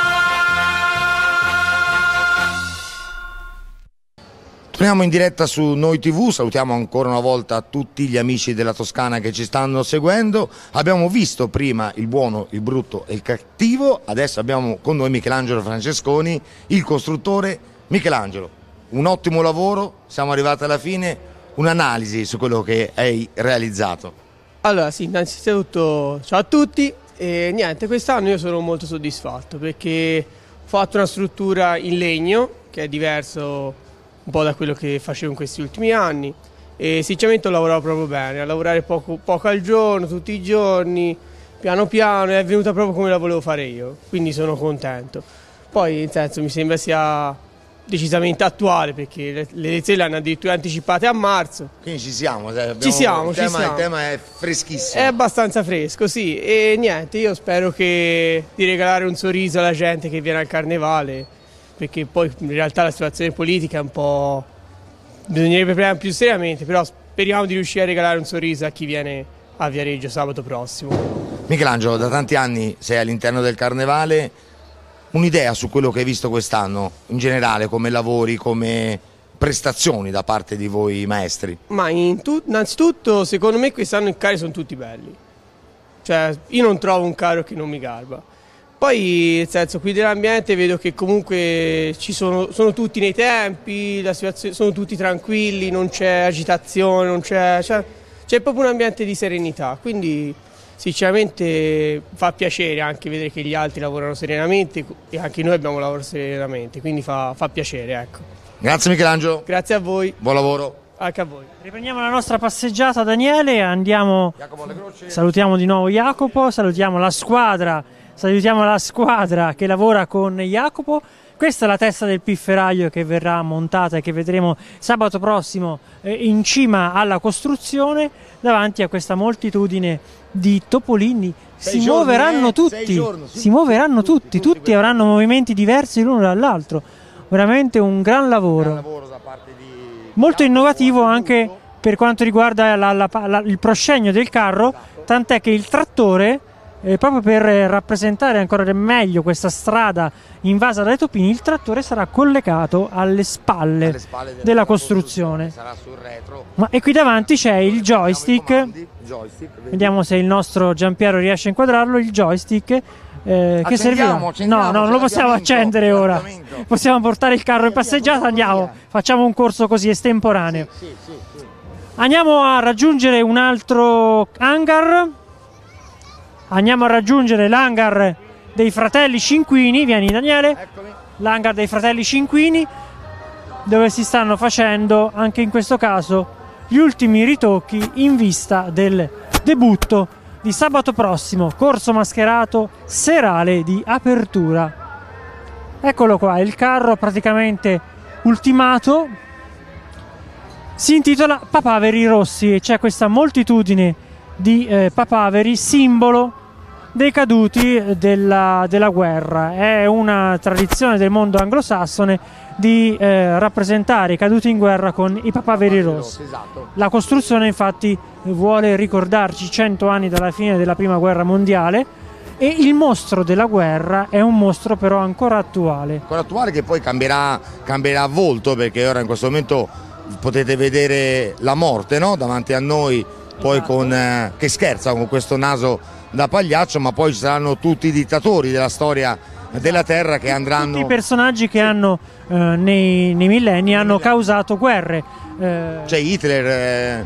Torniamo in diretta su Noi TV, salutiamo ancora una volta tutti gli amici della Toscana che ci stanno seguendo. Abbiamo visto prima il buono, il brutto e il cattivo, adesso abbiamo con noi Michelangelo Francesconi, il costruttore. Michelangelo, un ottimo lavoro, siamo arrivati alla fine, un'analisi su quello che hai realizzato. Allora sì, innanzitutto ciao a tutti e niente, quest'anno io sono molto soddisfatto perché ho fatto una struttura in legno che è diverso un po' da quello che facevo in questi ultimi anni e sinceramente ho lavorato proprio bene, a lavorare poco al giorno, tutti i giorni, piano piano, è venuta proprio come la volevo fare io, quindi sono contento. Poi in senso mi sembra sia decisamente attuale perché le elezioni le hanno addirittura anticipate a marzo. Quindi ci siamo, Il tema è freschissimo. È abbastanza fresco, sì, e niente, io spero di regalare un sorriso alla gente che viene al Carnevale, perché poi in realtà la situazione politica è un po'... bisognerebbe prendere più seriamente, però speriamo di riuscire a regalare un sorriso a chi viene a Viareggio sabato prossimo. Michelangelo, da tanti anni sei all'interno del Carnevale, un'idea su quello che hai visto quest'anno, in generale, come lavori, come prestazioni da parte di voi maestri? Ma innanzitutto, secondo me quest'anno i carri sono tutti belli. Cioè, io non trovo un carro che non mi garba. Poi, nel senso, qui dell'ambiente vedo che comunque sono tutti nei tempi, sono tutti tranquilli, non c'è agitazione, c'è proprio un ambiente di serenità, quindi sinceramente fa piacere anche vedere che gli altri lavorano serenamente e anche noi abbiamo lavorato serenamente, quindi fa piacere, ecco. Grazie Michelangelo. Grazie a voi. Buon lavoro. Anche a voi. Riprendiamo la nostra passeggiata, Daniele, andiamo, salutiamo di nuovo Jacopo, salutiamo la squadra che lavora con Jacopo. Questa è la testa del pifferaio che verrà montata e che vedremo sabato prossimo in cima alla costruzione, davanti a questa moltitudine di topolini. Si muoveranno tutti avranno movimenti diversi l'uno dall'altro. Veramente un gran lavoro molto innovativo anche per quanto riguarda il proscenio del carro, tant'è che il trattore, proprio per rappresentare ancora meglio questa strada invasa dai topini, il trattore sarà collegato alle spalle della costruzione. Sarà sul retro. E qui davanti c'è il joystick. Vediamo se il nostro Giampiero riesce a inquadrarlo. Il joystick che servirà. No, non lo possiamo accendere ora. Possiamo portare il carro in passeggiata. Andiamo, facciamo un corso così estemporaneo. Andiamo a raggiungere un altro hangar. Andiamo a raggiungere l'hangar dei fratelli Cinquini. Vieni Daniele. L'hangar dei fratelli Cinquini, dove si stanno facendo anche in questo caso gli ultimi ritocchi in vista del debutto di sabato prossimo, corso mascherato serale di apertura. Eccolo qua, il carro praticamente ultimato, si intitola Papaveri Rossi e c'è questa moltitudine di papaveri, simbolo dei caduti della guerra. È una tradizione del mondo anglosassone di rappresentare i caduti in guerra con i papaveri rossi. Esatto. La costruzione infatti vuole ricordarci 100 anni dalla fine della prima guerra mondiale, e il mostro della guerra è un mostro però ancora attuale. Ancora attuale, che poi cambierà volto, perché ora in questo momento potete vedere la morte, no? Davanti a noi, poi Esatto. che scherza con questo naso da pagliaccio, ma poi ci saranno tutti i dittatori della storia della terra che andranno... Tutti i personaggi che hanno nei millenni hanno causato guerre. C'è Hitler,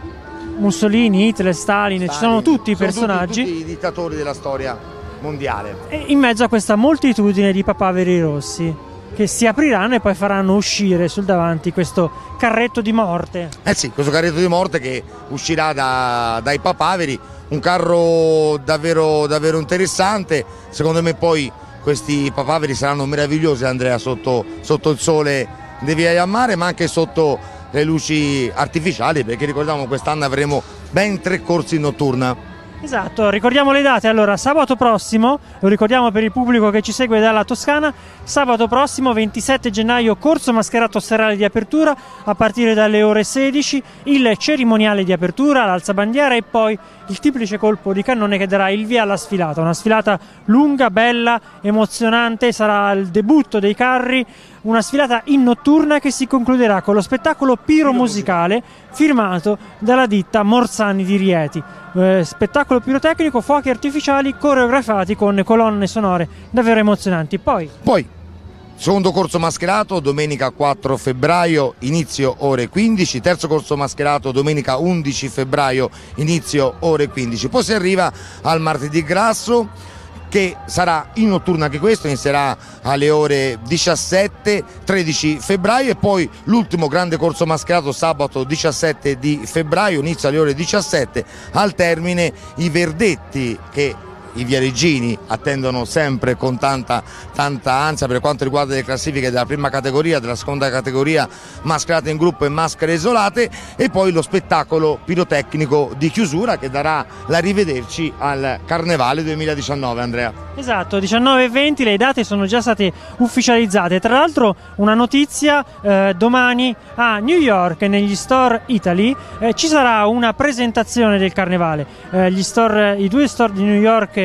Mussolini, Hitler, Stalin, ci sono tutti i personaggi. Tutti i dittatori della storia mondiale. E in mezzo a questa moltitudine di papaveri rossi che si apriranno e poi faranno uscire sul davanti questo carretto di morte. Sì, questo carretto di morte che uscirà dai papaveri, un carro davvero interessante. Secondo me poi questi papaveri saranno meravigliosi, Andrea, sotto il sole di Via del Mare, ma anche sotto le luci artificiali, perché ricordiamo quest'anno avremo ben 3 corsi in notturna. Esatto, ricordiamo le date. Allora, sabato prossimo, lo ricordiamo per il pubblico che ci segue dalla Toscana, sabato prossimo 27 gennaio corso mascherato serale di apertura a partire dalle ore 16, il cerimoniale di apertura, l'alzabandiera e poi il triplice colpo di cannone che darà il via alla sfilata. Una sfilata lunga, bella, emozionante, sarà il debutto dei carri, una sfilata in notturna che si concluderà con lo spettacolo piromusicale firmato dalla ditta Morsani di Rieti. Spettacolo pirotecnico, fuochi artificiali coreografati con colonne sonore davvero emozionanti. Poi secondo corso mascherato domenica 4 febbraio, inizio ore 15, terzo corso mascherato domenica 11 febbraio, inizio ore 15. Poi si arriva al martedì grasso, che sarà in notturna anche questo, inizierà alle ore 17, 13 febbraio, e poi l'ultimo grande corso mascherato sabato 17 di febbraio, inizia alle ore 17, al termine i verdetti che i viareggini attendono sempre con tanta ansia per quanto riguarda le classifiche della prima categoria, della seconda categoria, mascherate in gruppo e maschere isolate, e poi lo spettacolo pirotecnico di chiusura che darà l'arrivederci al Carnevale 2019, Andrea. Esatto, 19 e 20, le date sono già state ufficializzate. Tra l'altro una notizia, domani a New York negli Store Italy ci sarà una presentazione del Carnevale. I 2 store di New York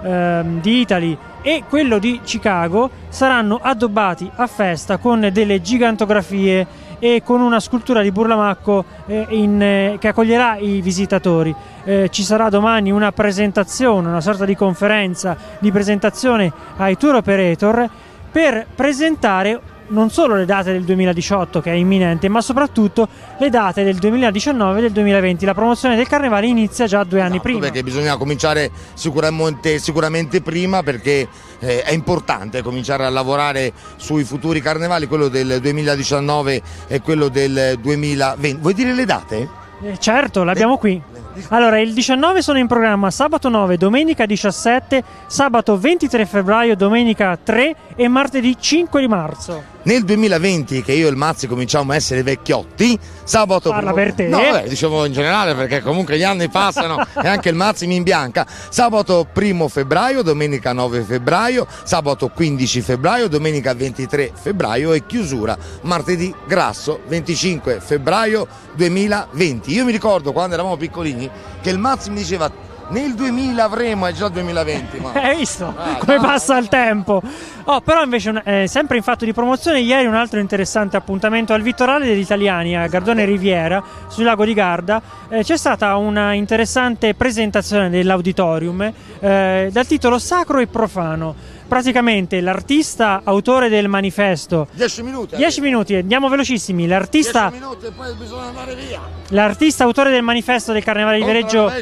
di Italy e quello di Chicago saranno addobbati a festa con delle gigantografie e con una scultura di Burlamacco che accoglierà i visitatori. Ci sarà domani una presentazione, una sorta di conferenza di presentazione ai tour operator per presentare non solo le date del 2018 che è imminente, ma soprattutto le date del 2019 e del 2020. La promozione del Carnevale inizia già 2 anni prima. Perché bisogna cominciare sicuramente prima, perché è importante cominciare a lavorare sui futuri carnevali, quello del 2019 e quello del 2020. Vuoi dire le date? Certo, l'abbiamo qui. Allora, il 19 sono in programma sabato 9, domenica 17, sabato 23 febbraio, domenica 3 e martedì 5 di marzo. Nel 2020, che io e il Mazzi cominciamo a essere vecchiotti, sabato... Parla per te. No, dicevo in generale, perché comunque gli anni passano e anche il Mazzi mi imbianca. Sabato 1 febbraio, domenica 9 febbraio, sabato 15 febbraio, domenica 23 febbraio e chiusura martedì grasso 25 febbraio 2020. Io mi ricordo quando eravamo piccolini che il Mazzi mi diceva: nel 2000 avremo, è già 2020. Ma... Hai visto come passa il tempo? Però invece, sempre in fatto di promozione, ieri un altro interessante appuntamento al Vittorale degli Italiani a Gardone Riviera, sul lago di Garda. C'è stata una interessante presentazione dell'auditorium dal titolo Sacro e Profano. Praticamente l'artista autore del manifesto. 10 minuti. 10 minuti, andiamo velocissimi. L'artista 10 minuti e poi bisogna andare via. L'artista autore del manifesto del Carnevale di Viareggio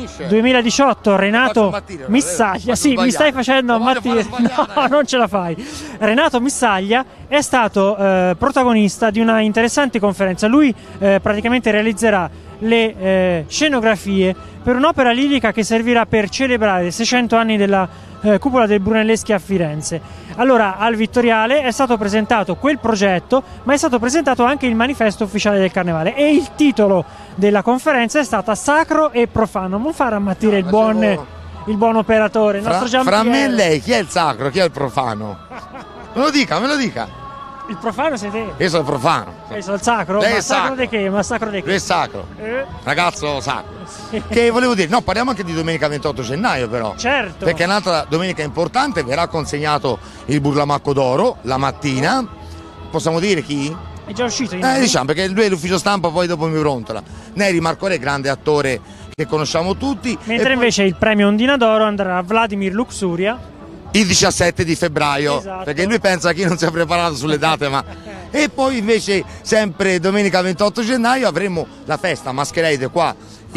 2018, Renato Missaglia. Sì, mi stai facendo ammattire. No, non ce la fai. Renato Missaglia è stato protagonista di una interessante conferenza. Lui praticamente realizzerà le scenografie per un'opera lirica che servirà per celebrare i 600 anni della cupola del Brunelleschi a Firenze. Allora, al Vittoriale è stato presentato quel progetto, ma è stato presentato anche il manifesto ufficiale del Carnevale, e il titolo della conferenza è stata Sacro e Profano. Non far ammattire il il buon operatore, il nostro Giampiero. Fra me e lei, chi è il sacro, chi è il profano? Me lo dica. Il profano sei te. Io sono il profano. Io sono il sacro? Lei Ma è sacro sacro. di che? Ma sacro di che? Lui è sacro. Ragazzo sacro. Che volevo dire, no, parliamo anche di domenica 28 gennaio però. Certo. Perché è un'altra domenica importante, verrà consegnato il Burlamacco d'Oro la mattina. Possiamo dire chi? È già uscito? Diciamo, perché lui è l'ufficio stampa, poi dopo mi brontola. Neri Marcore, grande attore che conosciamo tutti. Mentre invece il premio Ondina d'Oro andrà a Vladimir Luxuria. Il 17 di febbraio, Esatto. perché lui pensa che io non sia preparato sulle date, ma... E poi invece, sempre domenica 28 gennaio, avremo la festa Masquerade qua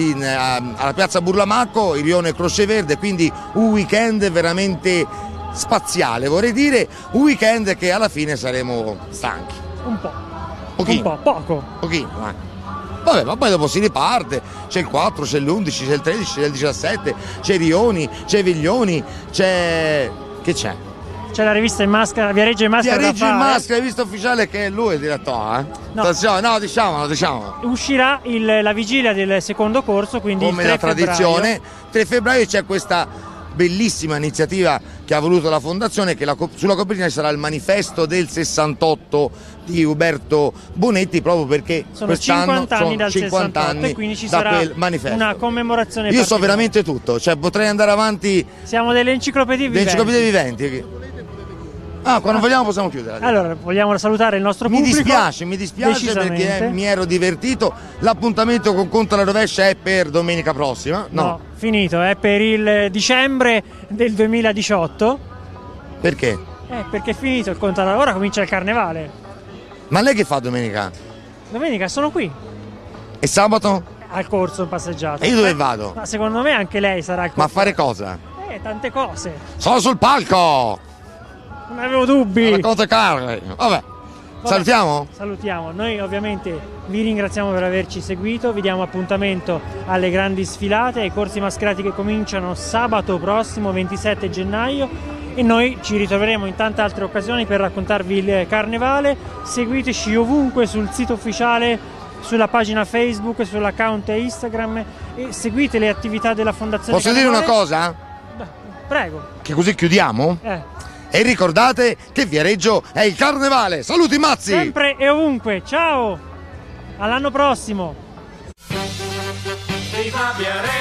alla piazza Burlamacco, il Rione Croce Verde, quindi un weekend veramente spaziale, vorrei dire, un weekend che alla fine saremo stanchi. Un po'. Pochino. Un po', poco. Pochino, Vabbè, ma poi dopo si riparte, c'è il 4, c'è l'11, c'è il 13, c'è il 17, c'è Rioni, c'è Viglioni, c'è... Che c'è? C'è la rivista in maschera, Viareggio in maschera. Viareggio da in fare. maschera, hai visto ufficiale che è lui il direttore, No. Attenzione, no, diciamolo. Uscirà la vigilia del secondo corso, quindi Come il 3 la tradizione, febbraio. 3 febbraio c'è questa bellissima iniziativa che ha voluto la Fondazione, che sulla copertina ci sarà il manifesto del 68 di Uberto Bonetti, proprio perché Sono quest'anno 50 anni sono dal 50 68 anni e quindi ci da sarà quel manifesto. una commemorazione Io so particolare. veramente tutto, cioè potrei andare avanti. Siamo delle enciclopedie viventi. Enciclopedie viventi. Quando vogliamo possiamo chiudere. Allora, vogliamo salutare il nostro Mi pubblico. dispiace perché Decisamente. mi ero divertito. L'appuntamento con Conto alla rovescia è per domenica prossima? No, finito, è per il dicembre del 2018. Perché? Perché è finito il conto alla... Ora comincia il carnevale. Ma lei che fa domenica? Domenica sono qui, E sabato? al corso in passeggiata. E io dove vado? Ma secondo me anche lei sarà al corso. Ma a fare cosa? Tante cose. Sono sul palco! Non avevo dubbi. Racconta Carle. Vabbè. Salutiamo? Salutiamo. Noi ovviamente vi ringraziamo per averci seguito, vi diamo appuntamento alle grandi sfilate, ai corsi mascherati che cominciano sabato prossimo 27 gennaio e noi ci ritroveremo in tante altre occasioni per raccontarvi il carnevale. Seguiteci ovunque sul sito ufficiale, sulla pagina Facebook, sull'account Instagram e seguite le attività della Fondazione Posso dire una Carnevale. cosa? Prego. Che così chiudiamo? E ricordate che Viareggio è il carnevale. Saluti Mazzi! Sempre e ovunque. Ciao! All'anno prossimo! Viva Viareggio!